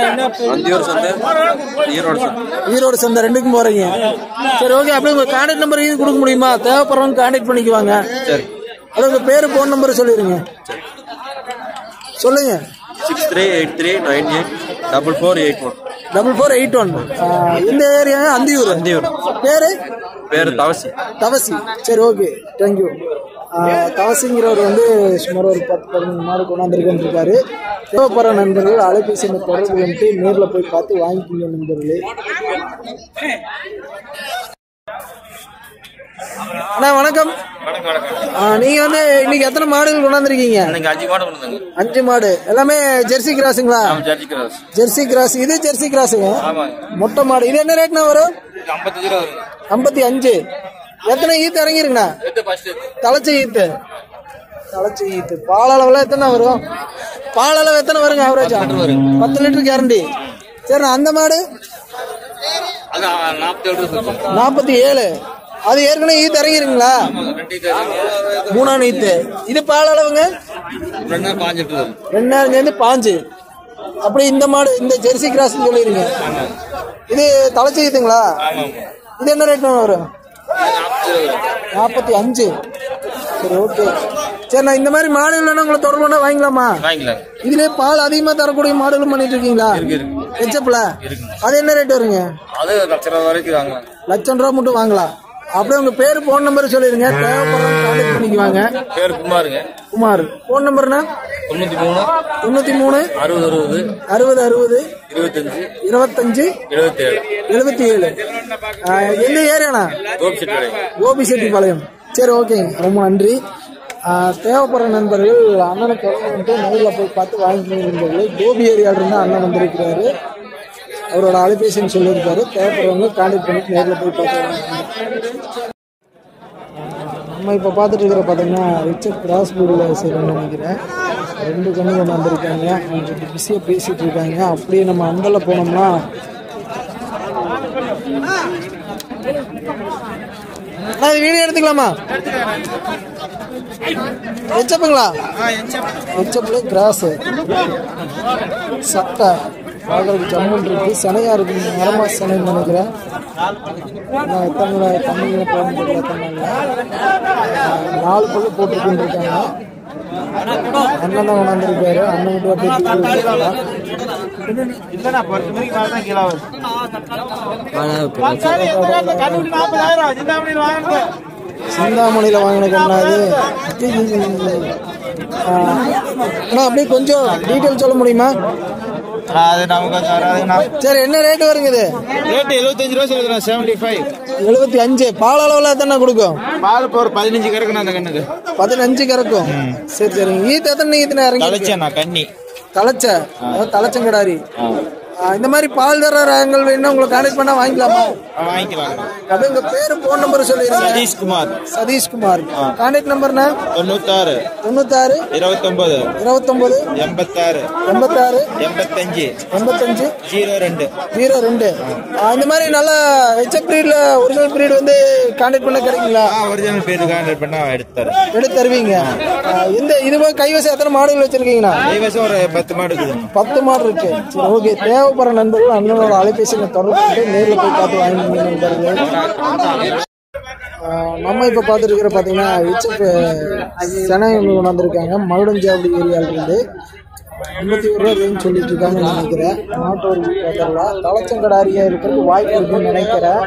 ஈரோடு சந்தை ரெண்டுக்கும் போறீங்க. சரி ஓகே, அப்படியே உங்க கான்டாக்ட் நம்பர் இது கொடுக்க முடியுமா? தேவைப்படுறவங்க கான்டாக்ட் பண்ணிக்குவாங்க. அது உங்க பேரு, போன் நம்பர் சொல்லிருங்க. சொல்லுங்க. 6383984481. இந்த ஏரியா அந்தியூர். பேரு தவசி. சரி ஓகே, தேங்க்யூ. தவசிங்கிறவர் வந்து சுமார் ஒரு 10-15 மாடு கொண்டாந்துருக்கேன்னு இருக்காரு. தேவைப்படுற நண்பர்கள் அலைபேசி தொடர்பு வந்துட்டு நேரில் போய் பார்த்து வாங்கிக்கிங்க நண்பர்களே. அண்ணா வணக்கம். நீங்க வந்து இன்னைக்கு எத்தனை மாடுகள் கொண்டாந்துருக்கீங்க? 5 மாடு. எல்லாமே ஜெர்சி கிராஸுங்களா? Jersey cross. இது ஜெர்சி கிராஸுங்க, மொட்டை மாடு. இது என்ன ரேட்னா வரும்? 55. எத்தனை ஈத்து இறங்கிருங்கண்ணா? தலைச்சி ஈத்து. பால் அளவுல எத்தனை வரும்? பால் அளவு எத்தனை வருங்க ஆவரேஜா? 10 லிட்டர் கேரண்டி. சரி, அந்த மாடு 47. அது ஏற்கனவே ஈத்து இறங்கிருங்களா? 3ஆம் ஈத்து. இது பால் அளவுங்க 2.5. அப்படி இந்த மாடு, இந்த ஜெர்சி கிராஸ் சொல்லிருங்க. இது தலைச்சி ஈத்துங்களா? இது என்ன ரேட் வரும்? 45. சரி ஓகே. சரி, நான் இந்த மாதிரி மாடு இல்லைன்னா உங்களை தொடர்புனா வாங்கிக்கலாமா? இதுல பால் அதிகமா தரக்கூடிய மாடுகளும் பண்ணிட்டு இருக்கீங்களா? ஹெச்எப்ல. அது என்ன ரேட் வருங்க? லட்சம் ரூபா மட்டும் வாங்கலாம். அப்படியே உங்க பேரு, போன் நம்பர் சொல்லிருங்க. தேவைப்படுறவங்க கான்டாக்ட் பண்ணிக்குவாங்க. பேர் குமார். போன் நம்பர்னா 93 60 25 77. எந்த ஏரியாண்ணா? கோபிசெட்டிப்பாளையம். சரி ஓகேங்க, ரொம்ப நன்றி. தேவைப்படுற நண்பர்கள் அண்ணனை தொடர்ந்து நேரில் போய் பார்த்து வாங்கிக்கிறீங்க. கோபி ஏரியாவில் இருந்தால் அண்ணன் வந்திருக்கிறாரு. அவரோட அலைபேசின்னு சொல்லியிருக்காரு. தேவைப்படுறவங்க கான்டாக்ட் பண்ணி நேரில் போய் பார்த்து. நம்ம இப்போ பார்த்துட்டு இருக்கிற பார்த்தீங்கன்னா ஹெச்எப் கிராஸ் பீடில் செய்யணும்னு நினைக்கிறேன். 2 கண்ணு கொண்டு வந்திருக்காங்க. அவங்க பிஸியாக பேசிகிட்டு இருக்காங்க. அப்படியே நம்ம அந்தல போனோம்னா இது வீடியோ எடுத்துக்கலாமா? எச்சப்புங்களா? எச்சப்புல கிராஸு சட்டை பார்க்கறதுக்கு ஜம்முன் இருக்கு. சனையா இருக்கு. மரமா சனைன்னு நினைக்கிறேன். எத்தனை தண்ணிகளை போகணும் எத்தனை 4 பல்லு போட்டுருக்குன்னு இருக்காங்க. அண்ணன் தான் கொண்டாந்துருக்காரு. அண்ணன் மட்டும் சிந்தாமணியில் வாங்கின கண்ணாது. அண்ணா அப்படியே கொஞ்சம் டீட்டெயில் சொல்ல முடியுமா? சரி, என்ன ரேட் வருங்க இது? ரேட் 75 ரூபா சொல்லுங்க. 75. 75. பால் அளவுல எத்தனை கொடுக்கும்? பால் இப்போ ஒரு 15 கறக்கணும் அந்த கண்ணுக்கு. 15 கறக்கும். சரி சரிங்க. ஈத்து எத்தனை ஈத்துனா இறங்கி? தலைச்சா கண்ணி தலைச்ச, அதாவது தலைச்சங்கடாரி. இந்த மாதிரி பால் தர ரகங்கள் வேணும்னா உங்களை கான்டாக்ட் பண்ணா வாங்கிக்கலாமா? வாங்கிக்கலாம். அப்படியே உங்க பேரு போன் நம்பர் சொல்லிடுங்க. சதீஷ்குமார். சதீஷ்குமார். கான்டாக்ட் நம்பர்னா 96 99 29 86 86 85 85 02 02. இந்த மாதிரி நல்ல ஹெச்எப் பிரீட்ல ஒரிஜினல் பிரீட் வந்து கான்டாக்ட் பண்ண கிடைக்குங்களா? ஒரிஜினல் பேர் கான்டாக்ட் பண்ணா எடுத்து தருவீங்க. இந்த இதுவா கைவசம் எத்தனை மாடுகள் வச்சிருக்கீங்கண்ணா? கைவசம் ஒரு 10 மாடு இருக்குது. 10 மாடு இருக்கு. சரி, ஓகே. தேவைப்படுற நண்பர்கள் அண்ணனோட அலைபேசியில் தொடர்பு கொண்டு நேரில் போய் பார்த்து வாங்கிக்கோங்க நண்பர்கள். நம்ம இப்போ பார்த்துட்டு இருக்கிற பார்த்தீங்கன்னா ஹெச்எப் சென்னை ஒன்று கொண்டாந்துருக்காங்க. மகுடஞ்சாவடி ஏரியாவிலிருந்து 51 ரூபா ரேஞ்ச் சொல்லிட்டு இருக்காங்கன்னு நினைக்கிறேன். மாட்டோர் பார்த்துடலாம். தலைச்சங்கடாரியா இருக்கிறதுக்கு வாய்ப்பு இருக்குன்னு நினைக்கிறேன்.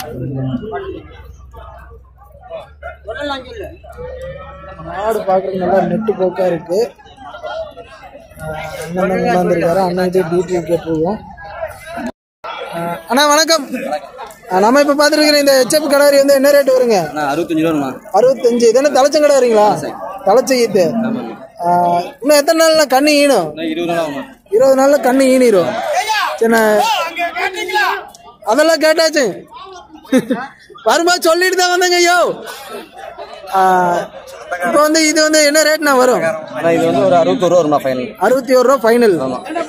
மாடு பார்க்குறது நல்லா நெட்டு போக்கா இருக்கு. அண்ணன் கொண்டாந்துருக்காரு. அண்ணன் டியூட்டி கேட்டுருவோம். அண்ணா வணக்கம். நம்ம இப்ப பாத்துருக்கிற இந்த ஹெச்எப் கடாரி வந்து என்ன ரேட் வருங்க? 65 ரூபா. 65. இது என்ன தலைச்சங்கடாரிங்களா? தலைச்ச ஈத்து. இன்னும் எத்தனை நாள்ல கண்ணு ஈனும்? 20 நாள்ல கண்ணு ஈனிரும். சரி, அதெல்லாம் கேட்டாச்சு. வரும்போது சொல்லிட்டு தான் வந்தேங்க. ஐயோ, இப்போ வந்து இது வந்து என்ன ரேட்னா வரும்? இது வந்து ஒரு 61 ரூபா வரும் ஃபைனல். 61 ரூபா ஃபைனல்.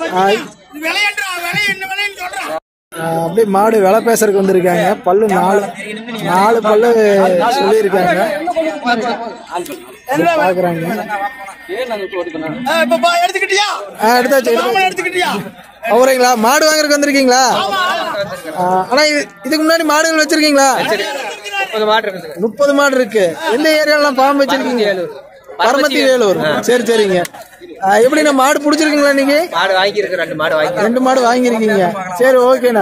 அப்படியே மாடு விலை பேசுறதுக்கு வந்திருக்காங்க. பல்லு 4 பல்லு சொல்லியிருக்காங்க. பாக்குறாங்க. அவரைங்களா மாடு வாங்குறதுக்கு வந்திருக்கீங்களா? ஆனா இதுக்கு முன்னாடி மாடுகள் வச்சிருக்கீங்களா? 30 மாடு இருக்கு. எந்த ஏரியாலாம் பாம்பு வச்சிருக்கீங்க? பரமத்தி வேலூர். சரி சரிங்க. எப்படி நான் மாடு பிடிச்சிருக்கீங்களா? நீங்க மாடு வாங்கியிருக்க 2 மாடு வாங்கியிருக்கீங்க. சரி, ஓகேண்ணா.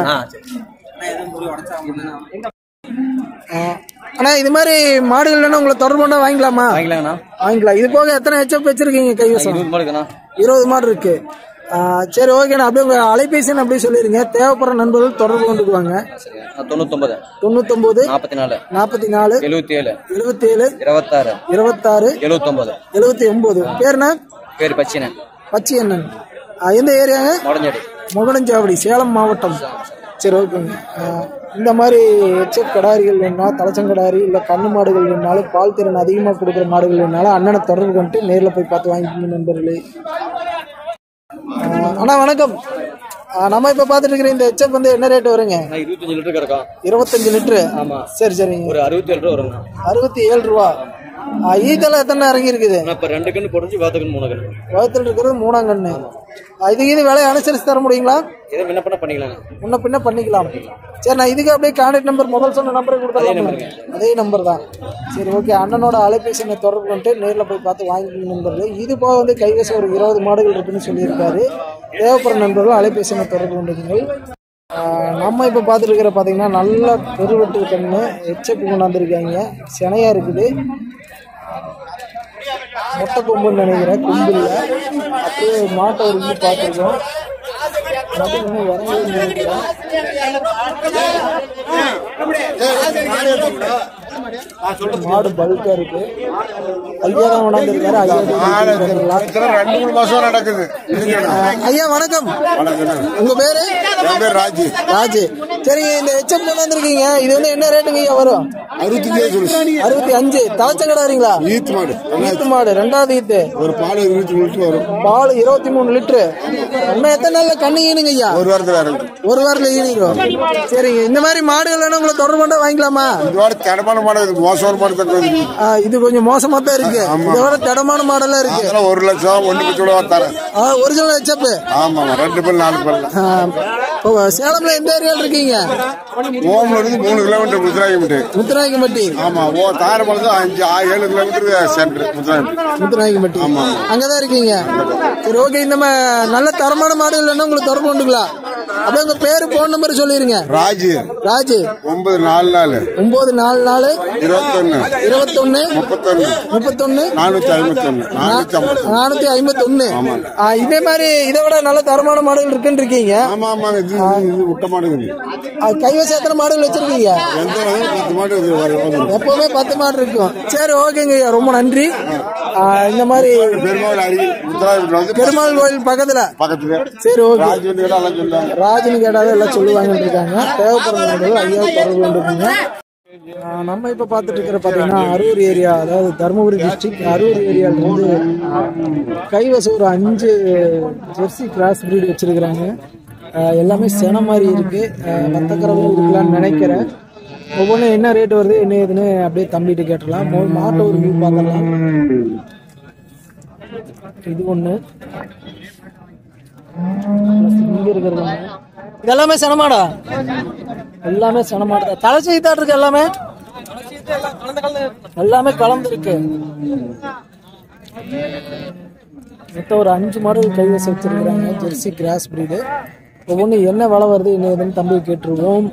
அண்ணா இது மாதிரி மாடுகள் இல்லைன்னா உங்களை தொடர்பு பண்ணா வாங்கிக்கலாமா? வாங்கிக்கலாம். இது போக எத்தனை ஹெச்எப் வச்சிருக்கீங்க கைவசம்? 20 மாடு இருக்கு. சரி, ஓகேண்ணா. அப்படியே உங்க அலைபேசி அப்படியே சொல்லிருங்க. தேவைப்படுற நண்பர்கள் தொடர்பு கொண்டுக்குவாங்க. 99 44 77 77 26 79. பேருண்ணா? பேர் பச்சியண்ணன். பச்சியண்ணன். எந்த ஏரியாங்க? மகுடஞ்சாவடி, சேலம் மாவட்டம். சரி, ஓகேங்க. இந்த மாதிரி ஹெச்எப் கடாரிகள் வேணும்னா, தலைச்சங்கடாரி இல்லை கண்ணு மாடுகள் வேணுனாலும், பால் திறன் அதிகமாக கொடுக்குற மாடுகள் வேணுனாலும் அண்ணனை தொடர்பு கொண்டு நேரில் போய் பார்த்து வாங்கிக்கோங்க நண்பர்களே. அண்ணா வணக்கம். நம்ம இப்ப பாத்துட்டு இருக்கிற இந்த ஹெச்எப் வந்து என்ன ரேட் வருங்க? 25 லிட்டர் கிடக்கும். 25 லிட்டரு. ஆமா. சரி சரிங்க. ஒரு 67 ரூபா வருங்க. 67 ரூபா. ஈத்தெல்லாம் எத்தனை இறங்கி இருக்குது? இப்ப 2 கண்ணு போட்டு வாத்துக்கு 3 கண்ணு. வாத்துல இருக்கிறது 3ஆம் கண்ணு. இது விலை அனுசரிச்சு தர முடியுங்களா? இதை முன்ன பின்ன பண்ணிக்கலாம். முன்ன பின்ன பண்ணிக்கலாம். சரி, நான் இதுக்கு அப்படியே கான்டாக்ட் நம்பர் முதல் சொன்ன நம்பரை கொடுத்துருக்கேன். அதே நம்பர் தான். சரி, ஓகே. அண்ணனோட அலைபேசி தொடர்பு கொண்டு நேரில் போய் பார்த்து வாங்கிக்கணும் நண்பர்கள். இது போக வந்து கைவசம் ஒரு 20 மாடுகள் இருக்குன்னு சொல்லியிருக்காரு. தேவைப்படுற நண்பர்கள் அலைபேசி தொடர்பு கொண்டுங்கள். நம்ம இப்போ பார்த்துட்டு இருக்கிற பார்த்தீங்கன்னா நல்ல பெருவெட்டு கண்ணு ஹெச்எப் கொண்டாந்துருக்காங்க. சினையா இருக்குது. மொட்டை கொம்புன்னு நினைக்கிறேன். கொம்பு இல்லை. அப்படியே மாட்டை ஒரு பார்த்துருக்கோம். மாடு பல்கா இருக்கு. ஐயா தான் கொண்டாந்துருக்காரு. ஐயா வணக்கம். உங்க பேரு? ராஜு. சரிங்க, இந்த எச்சம் கொண்டாந்துருக்கீங்க, இது வந்து என்ன ரேட்டுங்க ஐயா வரும்? 65. தலைச்சங்கடாரிங்களா? ஈத்து மாடு, 2வது ஈத்து. ஒரு பால் 23 லிட்டர் வரும். பால் 23 லிட்டரு. இன்னும் எத்தனை நாள்ல கண்ணு ஈனுங்க ஐயா? ஒரு வாரத்துல ஈனிரும். சரிங்க, இந்த மாதிரி மாடுகள் வேணும் உங்களை தொடர்பு கொண்டா வாங்கிக்கலாமா? இதோட தடமான மாடு, மோசமான மாடு தான். இது கொஞ்சம் மோசமா தான் இருக்கு. இதோட தடமான மாடெல்லாம் இருக்கு. 1 லட்சம் 1 லட்சம் தரேன். ஒரிஜினல் எச்சப்பு. ஆமா, 2 பல் 4 பல். சேலம்ல எந்த ஏரியால இருக்கீங்க? ஓம்ல இருந்து 3 கிலோமீட்டர் முத்துராய்க்கும்பட்டி. ஆமா, தாரமலை 5-7 கிலோமீட்டர் சென்டர் முத்துராய்க்கும்பட்டி. அங்கதான் இருக்கீங்க. சரி, ஓகே. இந்த நல்ல தரமான மாடு இல்லைன்னா உங்களுக்கு தொடர்பு கொண்டுக்கலாம். அப்படியே உங்க பேரு, போன் நம்பர் சொல்லிருங்க. ராஜு 944 944 21 21 31 451. இதே மாதிரி இதை விட நல்ல தரமான மாடுகள் இருக்குன்னு இருக்கீங்க. ஆமா ஆமாங்க, இது விட்ட மாடுங்க. கைவசம் எத்தனை மாடுகள் வச்சிருக்கீங்க? 10 மாடு எப்பவுமே 10 மாடு இருக்கும். சரி, ஓகேங்க, ரொம்ப நன்றி. இந்த மாதிரி பெருமாள் கோயில் பக்கத்துல. சரி, ஓகே. ராஜன் கேட்டாலும் எல்லாம் சொல்லுவாங்க இருக்காங்க. தேவைப்படுற ஐயா தொடர்பு கொண்டிருக்கீங்க. நம்ம இப்ப பாத்துட்டு இருக்கிற பாத்தீங்கன்னா அரூர் ஏரியா, அதாவது தருமபுரி டிஸ்ட்ரிக்ட் அரூர் ஏரியால இருந்து கைவசம் ஒரு 5 ஜெர்சி கிராஸ் பிரீடு வச்சிருக்கிறாங்க. எல்லாமே சென மாதிரி இருக்கு. வத்தக்கரவும் இருக்கலாம்னு நினைக்கிறேன். ஒவ்வொன்றும் என்ன ரேட் வருது என்ன ஏதுன்னு அப்படியே தம்பிட்டு கேட்டலாம். மாட்டை ஒரு வியூ பார்க்கலாம். இது ஒண்ணு, இங்க இருக்கிறது இதெல்லாமே செனமாடா? எல்லாமே செனமாடு தான். தலை செய்தாட்டு இருக்கு. எல்லாமே கலந்து இருக்கு. மொத்தம் ஒரு 5 மாடுகள் கைவசம் வச்சிருக்கிறாங்க, ஜெர்சி கிராஸ் பிரீடு. ஒவ்வொன்று என்ன விலை வருது என்ன ஏதுன்னு தம்பி கேட்டுருவோம்.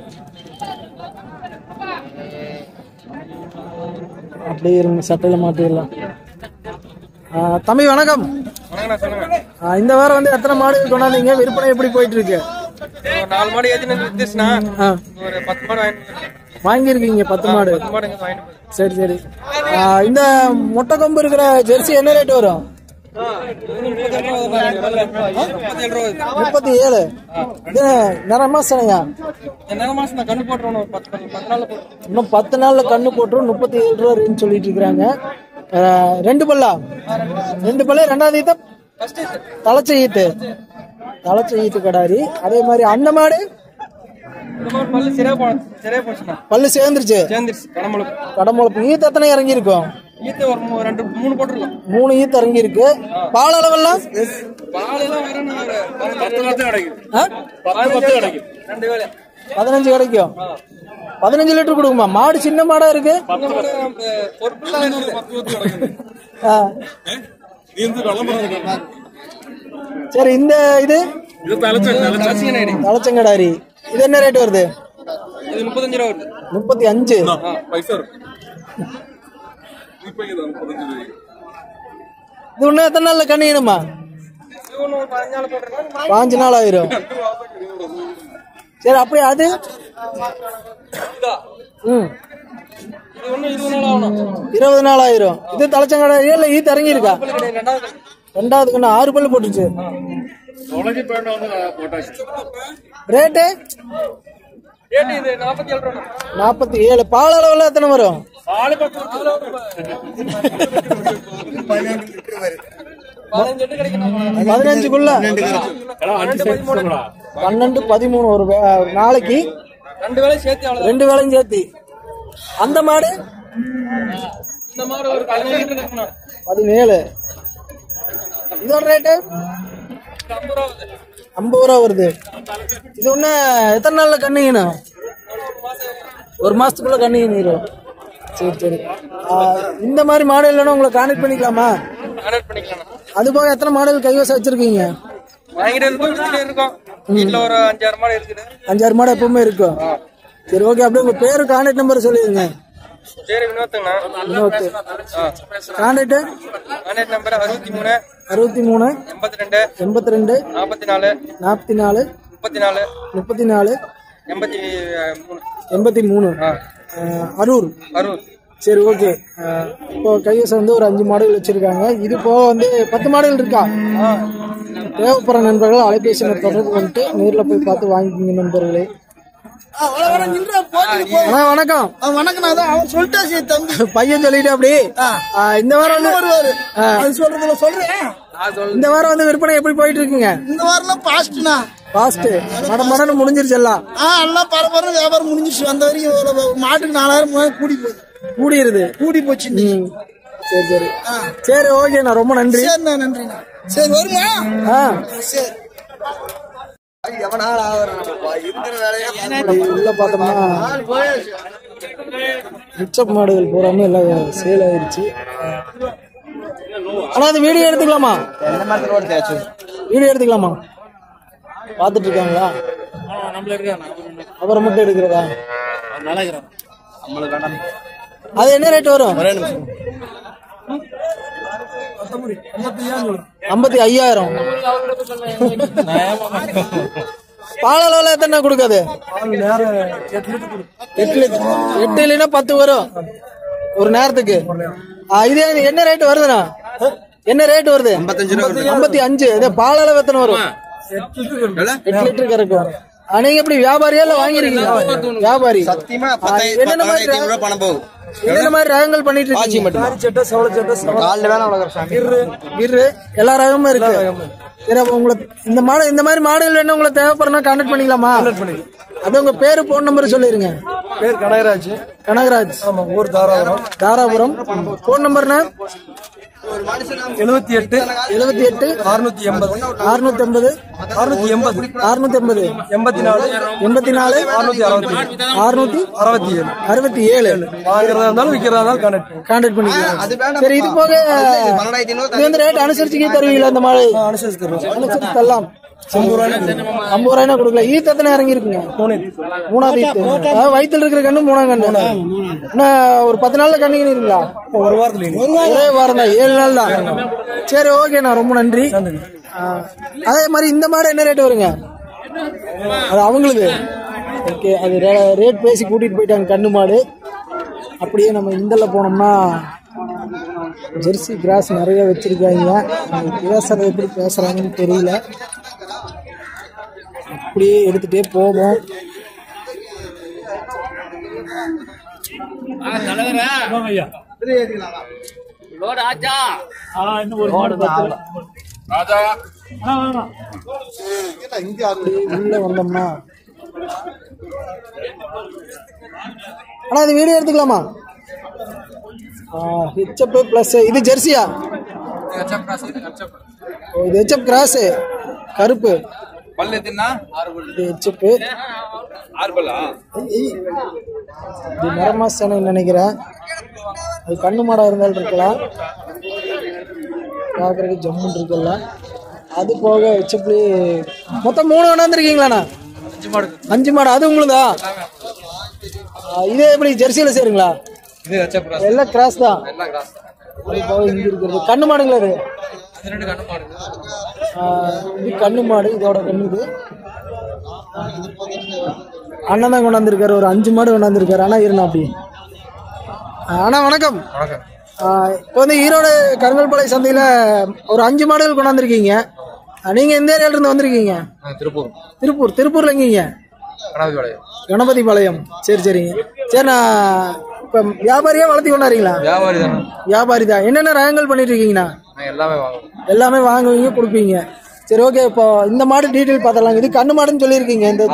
அப்படியே இருங்க, சட்டையில மாட்டிடலாம். தம்பி வணக்கம். இந்த வாரம் வந்து எத்தனை மாடுகள் கொண்டாந்தீங்க? விற்பனை எப்படி போயிட்டு இருக்கு? 4 மாடு ஏத்தினா ஒரு 10 மாடு வாங்கிருக்கீங்க. 10 மாடு. சரி சரி. இந்த மொட்டை கொம்பு இருக்கிற ஜெர்சி என்ன ரேட் வரும்? 37. இது நிறமா சனையா? இன்னும் 10 நாள்ல கண்ணு போட்டுரும். 37 ரூபா ரேஞ்ச் சொல்லிட்டு இருக்கிறாங்க. 2 பல்லா? 2 பல்லு. 2வது ஈத்து தலைச்ச ஈத்து கடாரி. அதே மாதிரி அந்த மாடு பல்லு சேர்ந்துருச்சு. கடமுளப்பு. ஈத்து எத்தனை இறங்கி இருக்கும்? 3 ஈத்து இறங்கி இருக்கு. பால் அளவெல்லாம் 15 கிடைக்கும். 15 லிட்டர் கொடுக்குமா? மாடு சின்ன மாடா இருக்கு. சரி, இந்த இது தலைச்சங்கடாரி இது என்ன ரேட் வருது? 35. இது ஒண்ணு எத்தனை நாள்ல கண்ணியணுமா? 5 நாள் ஆயிரும். சரி, அப்படியே அது 20 நாள் ஆயிரும். இது தலைச்சங்கடாரி இல்ல ஈத்து இறங்கி இருக்கா? 2வது கண்ணு 6 பல்லு போட்டுச்சு. ரேட்டு 47. பால் அளவுல எத்தனை வரும்? 15க்குள்ள 12-13 ஒரு நாளைக்கு 2 வேளையும் சேர்த்தி. அந்த மாடு 17. இதோட ரேட்டு 50 ரூபா வருது. இது ஒண்ணு எத்தனை நாள்ல கண்ணிங்கணும்? 1 மாசத்துக்குள்ள கண்ணிங்கணும். சரி சரி. இந்த மாதிரி மாடல் இல்லைன்னா உங்களை கான்டெக்ட் பண்ணிக்கலாமா? அது போக எத்தனை மாடல் கைவசம் வச்சிருக்கீங்க? 5-6 மாடு எப்பவுமே இருக்கும். சரி, ஓகே. அப்படியே உங்க பேரு கான்டெக்ட் நம்பர் சொல்லிடுங்க. Contact number 63 82 44 34 83 Harur. சரி, ஓகே. இப்போ கைவசம் வந்து ஒரு 5 மாடுகள் வச்சிருக்காங்க. இது போக வந்து 10 மாடுகள் இருக்கா? தேவைப்படுற நண்பர்கள் அலைபேசியில் தொடர்பு வந்துட்டு நேரில் போய் பார்த்து வாங்கிக்கிங்க நண்பர்களே. வணக்கம். வணக்கம். அவன் சொல்லிட்டாச்சு தம்பி, பையன் சொல்லிட்டு அப்படி இந்த வாரம் வந்து வருவாரு. சொல்றதுல சொல்றேன். இந்த வாரம் வந்து விற்பனை எப்படி போயிட்டு இருக்குங்க? இந்த வாரம் பாஸ்ட்னா பாஸ்ட் மடம் முடிஞ்சிருச்சு எல்லாம். எல்லாம் பரபர வியாபாரம் முடிஞ்சிருச்சு. வந்த வரைக்கும் மாட்டுக்கு 4000 கூடி போச்சு. சரி சரி சரி, ஓகேண்ணா, ரொம்ப நன்றி. சரிண்ணா, நன்றிண்ணா. சரி, வருமா? சரி. உள்ள பார்த்தோம்னா மிச்சப் மாடுகள் பூராமே எல்லாம் சேல் ஆயிடுச்சு. ஆனா அது வீடியோ எடுத்துக்கலாமா? வீடியோ எடுத்துக்கலாமா? பாத்துட்டு இருக்காங்களா? அப்புறம் மட்டும் எடுக்கிறதா? அது என்ன ரேட் வரும்? 55,000. பால் அளவுல எத்தனை கொடுக்காது? 8 இல்லைன்னா 10 வரும் ஒரு நேரத்துக்கு. இது என்ன ரேட் வருதுண்ணா? என்ன ரேட் வருது? 55. இது பால் அளவு எத்தனை வரும்? 8 லிட்டர் கறக்கும். நீங்க எப்படி வியாபாரியா இல்ல வாங்கிருக்கீங்க? வியாபாரி. என்னென்ன மாதிரி ரகங்கள் பண்ணிட்டு இருக்கீங்க? எல்லா ரகமும் இருக்கு. உங்களுக்கு இந்த மாதிரி மாடுகள் வேணும், உங்களுக்கு தேவைப்படுறா கான்டாக்ட் பண்ணிக்கலாமா? அது உங்க பேரு, போன் நம்பர் சொல்லிருங்க. பேர் கனகராஜ். கனகராஜ். ஆமா, ஊர் தாராபுரம். தாராபுரம். போன் நம்பர்னா 78 680 680 84 667. வாங்குறதா இருந்தாலும் விக்கிறதா இருந்தாலும் கான்டாக்ட் பண்ணிக்கலாம். சரி, இது போக இது வந்து ரேட் அனுசரிச்சுக்கே தருவீங்களா? இந்த மாதிரி அனுசரிச்சு தரலாம். 50 ரூபாய்னா கொடுக்கல. ஈத்து எத்தனை இறங்கி இருக்குங்க? 3ஆவது ஈத்து. வயிற்றுல இருக்கிற கண்ணு 3ஆம் கண்ணு. இன்னும் ஒரு 10 நாள்ல கண்ணுங்களா? ஒரு வாரத்துல ஒரே வாரம் தான், 7 நாள் தான். சரி, ஓகேண்ணா, ரொம்ப நன்றி. அதே மாதிரி இந்த மாடு என்ன ரேட் வருங்க? அது அவங்களுக்கு ஓகே. அது ரேட் பேசி கூட்டிட்டு போயிட்டாங்க கண்ணு மாடு. அப்படியே நம்ம இந்தல போனோம்னா ஜெர்சி கிராஸ் நிறைய வச்சிருக்காங்க. பேசுறது எப்படி பேசுறாங்கன்னு தெரியல. அப்படியே எடுத்துட்டே போவோம். உள்ள வந்தோம்னா ஆனா இது வீடியோ எடுத்துக்கலாமா? HF plus. இது ஜெர்சியா? இது ஹெச்எப் கிராஸ் கருப்பு. இது ஹெச்எப். இது நரமாசனை நினைக்கிறேன். அது கண்ணு மாடா இருந்தாலும் இருக்கலாம், பார்க்கறதுக்கு ஜம்முன் இருக்குல்ல. அது போக ஹெச்எப்ல மொத்தம் 3 கொண்டாந்துருக்கீங்களாண்ணா? 5 மாடு. அது உங்களுதா? இதே எப்படி ஜெர்சியில சேருங்களா? எல்லாம் கிராஸ் தான். அது போக இங்க இருக்கிறது கண்ணு மாடுங்களா? இது கண்ணு மாடு. இதோட கண்ணு இது. அண்ணன் தான் கொண்டாந்துருக்காரு. ஒரு 5 மாடு கொண்டாந்துருக்காரு. அண்ணா இருந்தா அப்படி. அண்ணா வணக்கம். இப்போ வந்து ஈரோடு கருங்கல்பாளையம் சந்தையில ஒரு 5 மாடுகள் கொண்டாந்துருக்கீங்க. நீங்க எந்த ஏரியால இருந்து வந்திருக்கீங்க? திருப்பூர்ல எங்கீங்க? கணபதி பாளையம். சரி சரிங்க. சரி, நான் இப்ப வியாபாரியா வளர்த்தி கொண்டாடுறீங்களா? வியாபாரி தான். என்னென்ன ரகங்கள் பண்ணிட்டு இருக்கீங்கண்ணா? எல்லாமே வாங்குவீங்க, கொடுப்பீங்க. சரி, ஓகே. இப்போ இந்த மாடு டீட்டெயில் பார்த்தலாம். இது கண்ணு மாடுன்னு சொல்லியிருக்கீங்க. இந்த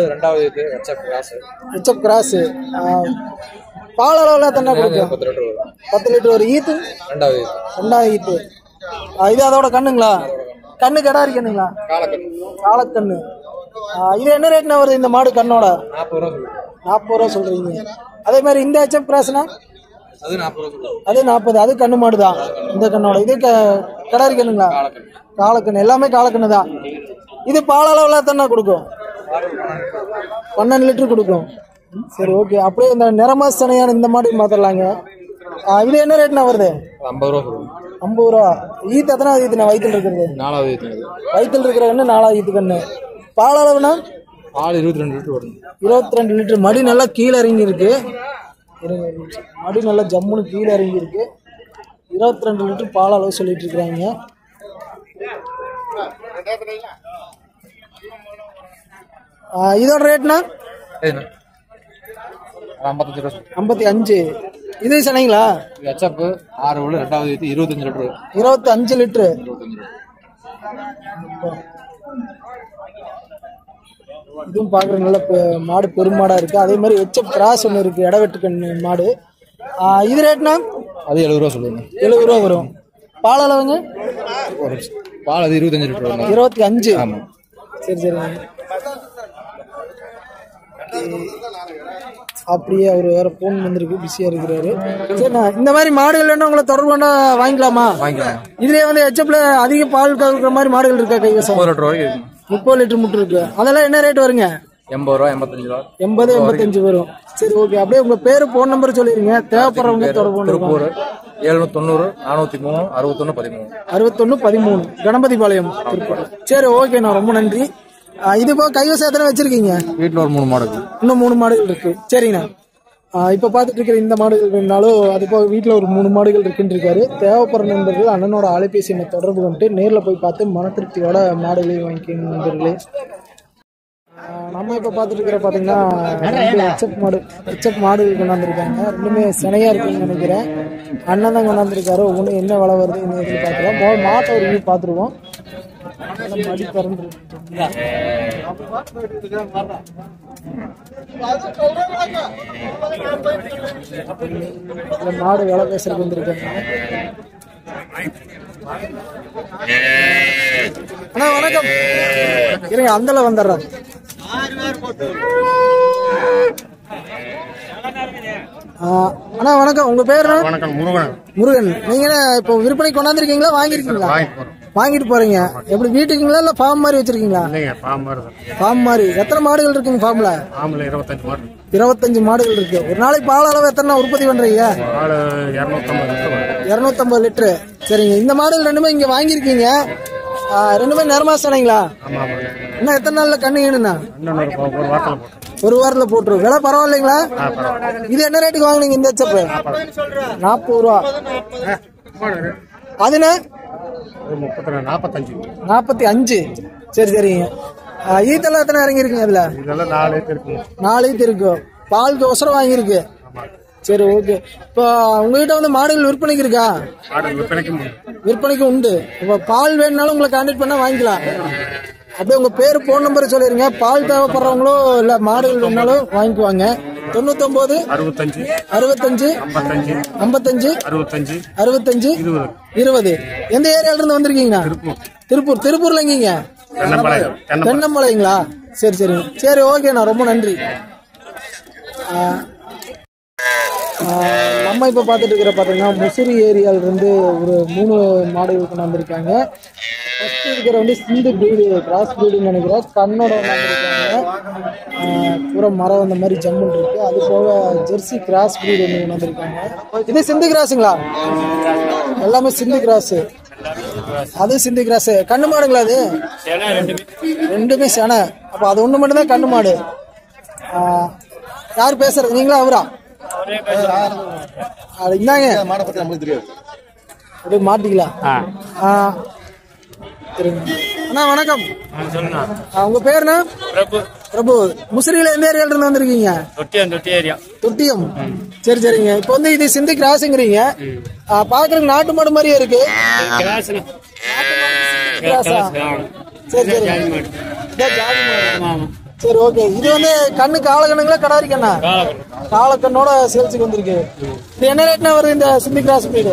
ஹெச்எப் கிராஸ். பால் அளவுல எத்தனை கொடுக்கும்? 10 லிட்டர் ஒரு ஈத்து. 2ஆவது ஈத்து. இது அதோட கண்ணுங்களா? கண்ணு கடா இருக்கணுங்களா? காலக்கண்ணு. இது என்ன ரேட்னா வருது இந்த மாடு கண்ணோட? 40 ரூபா சொல்றீங்க. அதே மாதிரி இந்த ஹெச்எப் கிராஸ்னா அது 40. அது கண்ணு மாடு தான் இந்த கண்ணோட. இது கடா இருக்கணுங்களா? காலக்கண்ணு. எல்லாமே காலக்கண்ணு தான். இது பால் அளவுல எத்தனை கொடுக்கும்? 12 லிட்டர் கொடுக்கும். சரி, ஓகே. அப்படியே இந்த நிறமாசனையான இந்த மாடு மாத்திரலாங்க. இது என்ன ரேட்னா வருது? 50 ரூபா. ஈத்து எத்தனாவது ஈத்து? வயிற்றுல இருக்கிறது 4ஆவது ஈத்து. வயிற்றுல இருக்கிற கண்ணு 4ஆவது ஈத்து கண்ணு. பால் அளவுனா 22 லிட்டர் வரும். 22 லிட்டர். மடி நல்லா கீழே இறங்கி இருக்கு. மடி நல்லா ஜம்முன்னு கீழே இறங்கி இருக்கு. 22 லிட்டர் பால் அளவு சொல்லிட்டு இருக்கிறாங்க. இதோட ரேட்னா 55. இது சனைங்களா? ஹெச்எப் 6 உள்ள 2வது 25 லிட்டர். 25 லிட்டரு. இதுவும் பாக்குற நல்ல மாடு பெருமாடா இருக்கு. அதே மாதிரி ஹெச்எப் கிராஸ் ஒன்று இருக்கு, இடவெட்டுக்கண்ணு மாடு. இது ரேட்னா அது 70 ரூபா சொல்லுங்க. 70 ரூபா வரும். பால் அளவுங்க? பால் அது 25 லிட்டர் வரும். 25. ஆமா. சரி சரிங்க. அப்படியே அவர் வேற போன் வந்திருக்கு, பிஸியா இருக்கிறாரு. சரிண்ணா, இந்த மாதிரி மாடுகள் வேணா உங்களை தொடர்பு கொண்டா வாங்கிக்கலாமா? வாங்கிக்கலாம். இதுலயே வந்து ஹெச்எப்ல அதிக பால் கறக்குற மாதிரி மாடுகள் இருக்கா கைவசம்? 30 லிட்டர் வரைக்கும். 30 லிட்டர் முட்டு இருக்கு. அதெல்லாம் என்ன ரேட் வருங்க? 80 ரூபா 85 ரூபா. 80 85 வரும். சரி ஓகே. அப்படியே உங்க பேரு போன் நம்பர் சொல்லிருங்க, தேவைப்படுறவங்க தொடர்பு திருப்பூர் 790 403 61 13. 61 13 கணபதிபாளையம் திருப்பூர். சரி ஓகேண்ணா, ரொம்ப நன்றி. இது போக கைவசம் எத்தனை வச்சிருக்கீங்க? வீட்டில் ஒரு 3 மாடுகள். இன்னும் 3 மாடுகள் இருக்கு. சரிங்கண்ணா. இப்ப பாத்துட்டு இருக்கிற இந்த மாடுகள் வேணாலும் அது போக வீட்டுல ஒரு 3 மாடுகள் இருக்குன்னு இருக்காரு. தேவைப்படுற நண்பர்கள் அண்ணனோட அலைபேசி எண்ணை தொடர்பு கொண்டு நேர்ல போய் பார்த்து மன திருப்தியோட மாடுகளையும் வாங்கிக்கணும் நண்பர்களே. நம்ம இப்ப பாத்துட்டு இருக்கிற பாத்தீங்கன்னா ஹெச்எப் மாடுகள் கொண்டாந்துருக்காங்க. ரெண்டுமே சினையா இருக்குன்னு நினைக்கிறேன். அண்ணன் தான் கொண்டாந்துருக்காரு. ஒண்ணு என்ன விலை வருது என்ன எதுன்னு பாத்துக்கலாம். மாட்டை ஒரு வியூ பாத்துருவோம். மடி திறந்து மாடு வேலை பேசுறதுக்கு வந்திருக்காங்க. அண்ணா வணக்கம். இருங்க, அந்தல வந்துடுறாரு. அண்ணா வணக்கம். உங்க பேரு? வணக்கம், முருகன். முருகன். நீங்க இப்போ விற்பனை கொண்டாந்துருக்கீங்களா வாங்கிருக்கீங்களா? வாங்கிட்டு போறீங்க. எப்படி வீட்டுக்குங்களா இல்ல ஃபார்ம் மாதிரி வச்சிருக்கீங்களா? ஃபார்ம் மாதிரி. எத்தனை மாடுகள் இருக்குங்க ஃபார்ம்ல? 25 மாடுகள் இருக்கு. ஒரு நாளைக்கு பால் அளவு எத்தனை உற்பத்தி பண்றீங்க? 250 லிட்டரு. சரிங்க. இந்த மாடுகள் ரெண்டுமே இங்க வாங்கிருக்கீங்க. ரெண்டுமே நரமாசனைங்களா? இன்னும் எத்தனை நாள்ல கண்ணு ஈனுண்ணா? ஒரு வாரத்துல போட்டுரும். விலை பரவாயில்லைங்களா? இது என்ன ரேட்டுக்கு வாங்குனீங்க இந்த செப்பு? 40 ரூபா. அதுண்ணா 45. சரி சரிங்க. ஈத்தெல்லாம் எத்தனை இறங்கி இருக்குங்க அதுல? 4 ஈத்து இருக்கு. பாலுக்கு ஒசரம் வாங்கியிருக்கு. சரி ஓகே. இப்போ உங்ககிட்ட வந்து மாடுகள் விற்பனைக்கு இருக்கா? விற்பனைக்கு உண்டு. இப்போ பால் வேணும்னாலும் உங்களை கான்டாக்ட் பண்ணா வாங்கிக்கலாம். அப்படியே உங்க பேரு போன் நம்பர் சொல்லிருங்க. பால் தேவைப்படுறவங்களோ இல்ல மாடுகள் வேணாலும் வாங்கிக்குவாங்க. 99 65 55 65 20. எந்த ஏரியால இருந்து வந்திருக்கீங்க? திருப்பூர்ல எங்கீங்க? தென்னமலைங்களா? சரி சரி சரி ஓகேண்ணா, ரொம்ப நன்றி. நம்ம இப்ப பாத்துட்டு இருக்கிற பாத்தீங்கன்னா முசிறி ஏரியால இருந்து ஒரு 3 மாடுகள் கொண்டு வந்திருக்காங்க. ஃபர்ஸ்ட் இருக்கிற வந்து சிந்து பிரீடு, கிராஸ் பிரீடுன்னு நினைக்கிறேன். கண்ணோட வந்திருக்காங்க. பூரா மரம் அந்த மாதிரி ஜம்முன் இருக்கு. அது போக ஜெர்சி கிராஸ் பிரீடு ஒன்று கொண்டு வந்திருக்காங்க. இது சிந்து கிராஸுங்களா? எல்லாமே சிந்து கிராஸ். அது சிந்து கிராஸ். கண்ணு மாடுங்களா? அது ரெண்டுமே செனை. அப்ப அது ஒண்ணு மட்டும் தான் கண்ணு மாடு. யார் பேசுறது, நீங்களா அவரா? இந்தாங்க அப்படியே மாட்டிக்கலாம். அண்ணா வணக்கம். உங்க பேருண்ணா? பிரபு. முசிறியில எந்த ஏரியால இருந்து வந்திருக்கீங்க? தொட்டியம். சரி சரிங்க. இப்போ வந்து இது சிந்து கிராஸுங்கிறீங்க. பாக்குறதுக்கு நாட்டு மாடு மாதிரியே இருக்கு. சரி சரி. சரி ஓகே. இது வந்து கண்ணு காலக்கண்ணுங்களா கடாரி கண்ணா? காலக்கண்ணோட சேல்ஸுக்கு வந்திருக்கு. இது என்ன ரேட்னா வருது இந்த சிந்து கிராஸ் பிரீடு?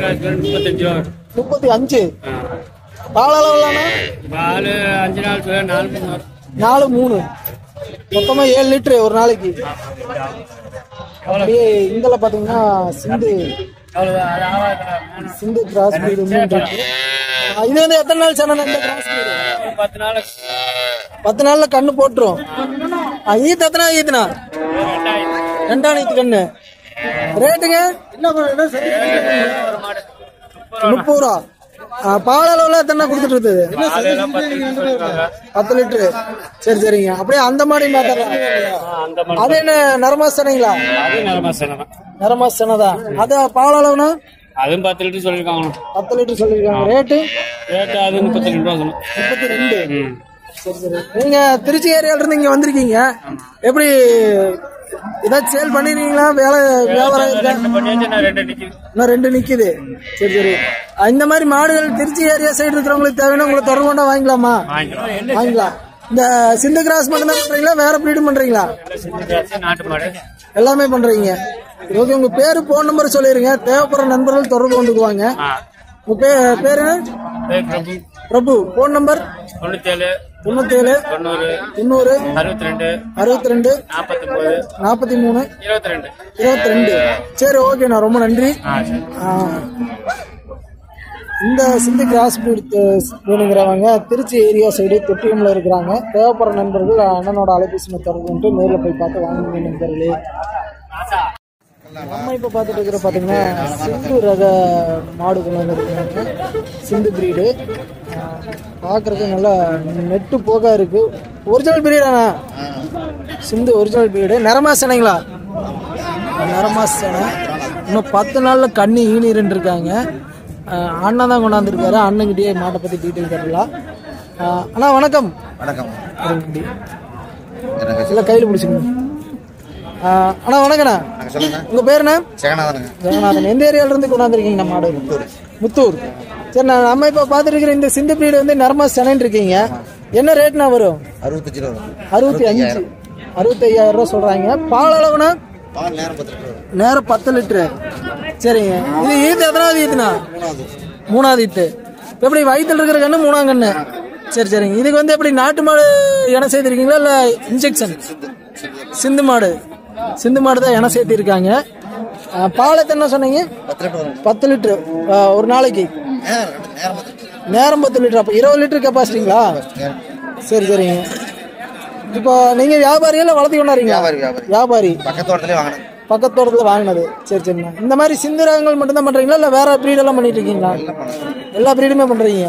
35. பால் அளவுலானா? 4 3. மொத்தமா 7 லிட்டரு ஒரு நாளைக்கு. அப்படியே இங்கல பாத்தீங்கன்னா சிந்து கிராஸ் பிரீடு இருக்கு. இது வந்து எத்தனை நாள் சொன்ன இந்த கிராஸ் பிரீடு? 10 நாள்ல கண்ணு போட்டுரும். ஈத்து எத்தனை ஈத்துனா? 2 ஈத்து கண்ணு. ரேட்டுங்க 30 ரூபா. பால் அளவுல எத்தனை கொடுத்துட்டு இருக்குது? 10 லிட்டரு. சரி சரிங்க. அப்படியே அந்த மாடையும் பாத்துறேன். அது என்ன நரமாசனைங்களா? நரமாசனைதான். அது பால் அளவுனா? அதுவும் 10 லிட்டர் சொல்லிருக்காங்க. 10 லிட்டர் சொல்லிருக்காங்க. ரேட்டு? அது 32 ரூபா. 32. சரி சரி. நீங்க திருச்சி ஏரியால இருந்து இங்க வந்திருக்கீங்க, எப்படி ஏதாச்சும் சேல் பண்ணிருக்கீங்களா? வியாபாரம் இருக்கா? இன்னும் 2 நிக்குது. சரி சரி. இந்த மாதிரி மாடுகள் திருச்சி ஏரியா சைடு இருக்கிறவங்களுக்கு தேவைன்னா உங்களை தொடர்பு கொண்டா வாங்கிக்கலாமா? வாங்கிக்கலாம். இந்த சிந்து கிராஸ் மட்டும் தான் பண்றீங்களா, வேற பிரீடும் பண்றீங்களா? எல்லாமே பண்றீங்க. ஓகே, உங்க பேரு போன் நம்பர் சொல்லிருங்க, தேவைப்படுற நண்பர்கள் தொடர்பு கொண்டுக்குவாங்க. உங்க பேரு? பிரபு. Phone number 97 90 62 43 22. சரி ஓகே, நான் ரொம்ப நன்றி. இந்த சிந்து கிராஸ் பிரீட் வேணுங்கிறவங்க திருச்சி ஏரியா சைடு தொட்டியம்ல இருக்கிறாங்க. தேவைப்படுற நண்பர்கள் அண்ணனோட அலைபேசி தொடர்பு நேரில் போய் பார்த்து வாங்குங்க நண்பர்களே. நம்ம இப்போ பார்த்துட்டு இருக்கிற பார்த்தீங்கன்னா சிந்து ரக மாடுகள் வந்து இருக்கிறாங்க. சிந்து பிரீடு பார்க்குறதுக்கு நல்லா நெட்டு போகா இருக்கு. ஒரிஜினல் பிரீடாண்ணா? Sindhu original breed. நிறமா சேனைங்களா? நிறமா சேனை. இன்னும் 10 நாளில் கண்ணி ஈனிருன்னு இருக்காங்க. அண்ணன் தான் கொண்டாந்துருக்காரு. அண்ணன்கிட்டயே மாட்டை பற்றி டீட்டெயில் கேட்டலாம். அண்ணா வணக்கம். வணக்கம். இல்லை கையில் பிடிச்சிக்கணும். அண்ணா வணக்கண்ணா. உங்க பேர் என்ன? ஜெகநாதனுங்க. ஜெகநாதன். எந்த ஏரியால இருந்து கொண்டாந்துருக்கீங்க நம்ம மாடு? முத்தூர். சரி, நம்ம இப்ப பாத்துட்டு இருக்கிற இந்த சிந்து பிரீடு வந்து நர்மா செனன் இருக்கீங்க. என்ன ரேட்னா வரும்? 65 ரூபா. 65. 65,000 ரூபா சொல்றாங்க. பால் அளவுனா? பால் நேரம் 10 லிட்டர். நேரம் 10 லிட்டரு. சரிங்க. இது ஈத்து எத்தனாவது ஈத்துனா? 3வது ஈத்து. எப்படி வயிற்றுல இருக்கிற கண்ணு 3ஆம் கண்ணு? சரி சரிங்க. இதுக்கு வந்து எப்படி நாட்டு மாடு இனம் செய்திருக்கீங்களா இல்ல இன்ஜெக்ஷன்? சிந்து மாடு. சிந்து மாடு தான் இனம் சேர்த்து இருக்காங்க. பால் எத்தனை சொன்னீங்க? 10 லிட்டரு ஒரு நாளைக்கு. நேரம் 10 லிட்டர். அப்போ 20 லிட்டர் கெப்பாசிட்டிங்களா? சரி சரிங்க. இப்போ நீங்க வியாபாரியா இல்ல வளர்த்தி கொண்டாடுறீங்களா? வியாபாரி. பக்கத்தோட்டத்துல வாங்கினது. சரி சரிண்ணா. இந்த மாதிரி சிந்து ரகங்கள் மட்டும் தான் பண்றீங்களா இல்ல வேற பிரீட் எல்லாம் பண்ணிட்டு இருக்கீங்களா? எல்லா பிரீடுமே பண்றீங்க.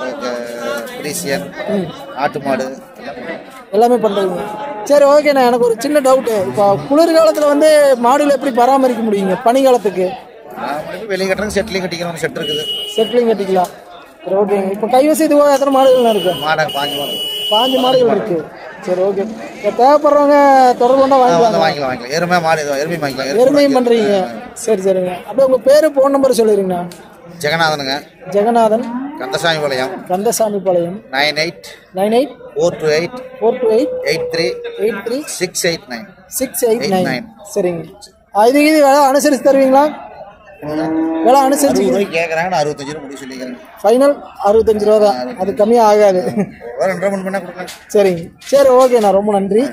நாட்டு மாடு எல்லாமே பண்றீங்க. சரி ஓகேண்ணா. எனக்கு ஒரு சின்ன டவுட்டு. இப்போ குளிர்காலத்துல வந்து மாடுகளை எப்படி பராமரிக்க முடியுங்க? பனிக்காலத்துக்கு வெளியே கட்டுறது செட்லிங் கட்டிக்கிறோம். செட் இருக்குது. செட்லிங் கட்டிக்கலாம். சரி ஓகேங்க. இப்போ கைவசி இது எத்தனை மாடுகள் இருக்கு? 5 மாடுகள் இருக்கு. சரி ஓகே. இப்போ தேவைப்படுறவங்க தொடர்பு கொண்டா வாங்கிக்கலாம். எருமை மாடு எருமை வாங்கிக்கலாம். எருமையும் பண்றீங்க. சரி சரிங்க. அப்படியே உங்க பேரு போன் நம்பர் சொல்லிடுங்கண்ணா. ஜெகநாதனுங்க. ஜெகநாதன். கந்தசாமி பாளையம். 98 428 83 689. 689. சரிங்க. இது வேலை அனுசரிச்சு தருவீங்களா? வேலை அனுசரிச்சு கேட்கறாங்க. 65 ரூபா முடிவு சொல்லிக்கிறேன். ஃபைனல் 65 ரூபா தான். அது கம்மியா ஆகாது. சரிங்க. சரி ஓகே, நான் ரொம்ப நன்றி.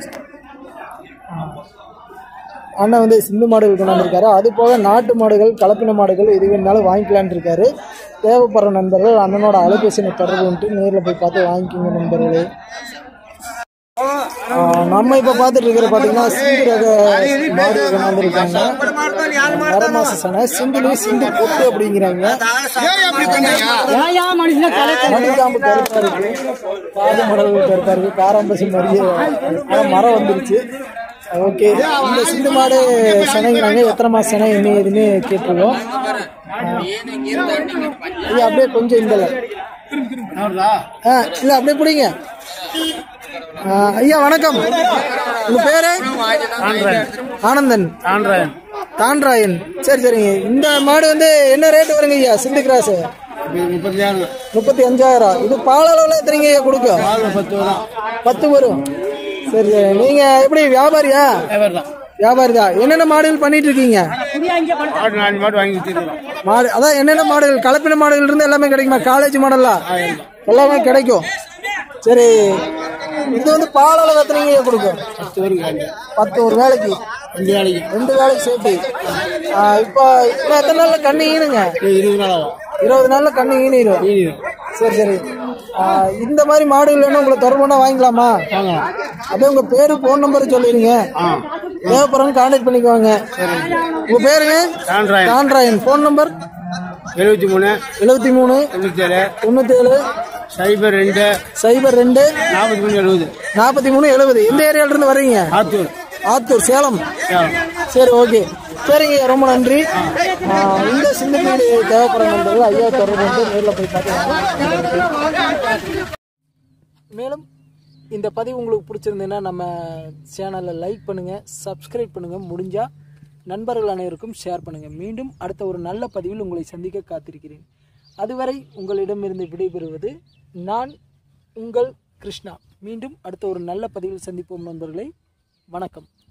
அண்ணன் வந்து சிந்து மாடுகள் கொண்டாந்துருக்காரு. அது போக நாட்டு மாடுகள், கலப்பின மாடுகள் எது வேணாலும் வாங்கிக்கலான் இருக்காரு. தேவைப்படுற நண்பர்கள் அண்ணனோட அலைபேசியை தொடர்பு கொண்டு நேரில் போய் பார்த்து வாங்கிக்கிங்க நண்பர்களே. நம்ம இப்ப பாத்துட்டு இருக்கிற பாத்தீங்கன்னா சிந்து ரக மாடு கொண்டாந்துருக்காங்க. நரமாச சனை சிந்துலி சிந்து பொட்டு அப்படிங்கிறாங்க. மணிக்காம்பு கருப்பா இருக்கு, காது மடல்கள் கருப்பா இருக்கு, காராம்பசி மாதிரியே மரம் வந்துருச்சு. ஓகே, இந்த சிந்து மாடு சனைங்கிறாங்க. எத்தனை மாசம் சனை என்ன ஏதுன்னு கேட்டுருவோம். இது அப்படியே கொஞ்சம் இந்த இல்ல அப்படியே பிடிங்க. ஐயா வணக்கம். உங்க பேரு? ஆனந்தன். தான்ராயன். சரி சரிங்க. இந்த மாடு வந்து என்ன ரேட் வருங்க ஐயா? சிந்து கிராஸ் 35,000. இது பால் அளவுல எத்தனைங்க ஐயா கொடுக்கும்? 10 வரும். சரி சரி. நீங்க எப்படி வியாபாரியா? வியாபாரி தான். என்னென்ன மாடுகள் பண்ணிட்டு இருக்கீங்க? மாடு அதான் என்னென்ன மாடுகள்? கலப்பின மாடுகள் இருந்து எல்லாமே கிடைக்குமா? காலேஜ் மாடல்லாம் எல்லாமே கிடைக்கும். சரி, இது வந்து பால் அளவு எத்தனைங்க கொடுக்கும்? 10 ஒரு வேலைக்கு, 2 வேலைக்கு சேர்த்து. இப்போ எத்தனை நாள்ல கண்ணு ஈனுங்க? 20 நாள்ல கண்ணு ஈனிரும். சரி சரி. இந்த மாதிரி மாடுகள் வேணும் உங்களை தொடர்புனா வாங்கிக்கலாமா? அப்படியே உங்க பேரு போன் நம்பர் சொல்லிடுங்க. தேவைப்படுறவங்க கான்டாக்ட் பண்ணிக்குவாங்க. உங்க பேருங்க? தான்ராயன். Phone number 73 97 02 43 70. எந்த ஏரியால இருந்து வர்றீங்க? ஆத்தூர், சேலம். சரி ஓகே. சரிங்க, ரொம்ப நன்றி. இந்த சிந்து வீடு தேவைப்படுற நண்பர்கள் ஐயா தொடர்பு வந்து நேரில் போய் பார்த்து. மேலும் இந்த பதிவு உங்களுக்கு பிடிச்சிருந்ததுன்னா நம்ம சேனலை லைக் பண்ணுங்கள், சப்ஸ்கிரைப் பண்ணுங்கள், முடிஞ்சால் நண்பர்கள் அனைவருக்கும் ஷேர் பண்ணுங்கள். மீண்டும் அடுத்த ஒரு நல்ல பதிவில் உங்களை சந்திக்க காத்திருக்கிறேன். அதுவரை உங்களிடமிருந்து விடைபெறுவது நான் உங்கள் கிருஷ்ணா. மீண்டும் அடுத்த ஒரு நல்ல பதிவில் சந்திப்போம் நண்பர்களே. வணக்கம்.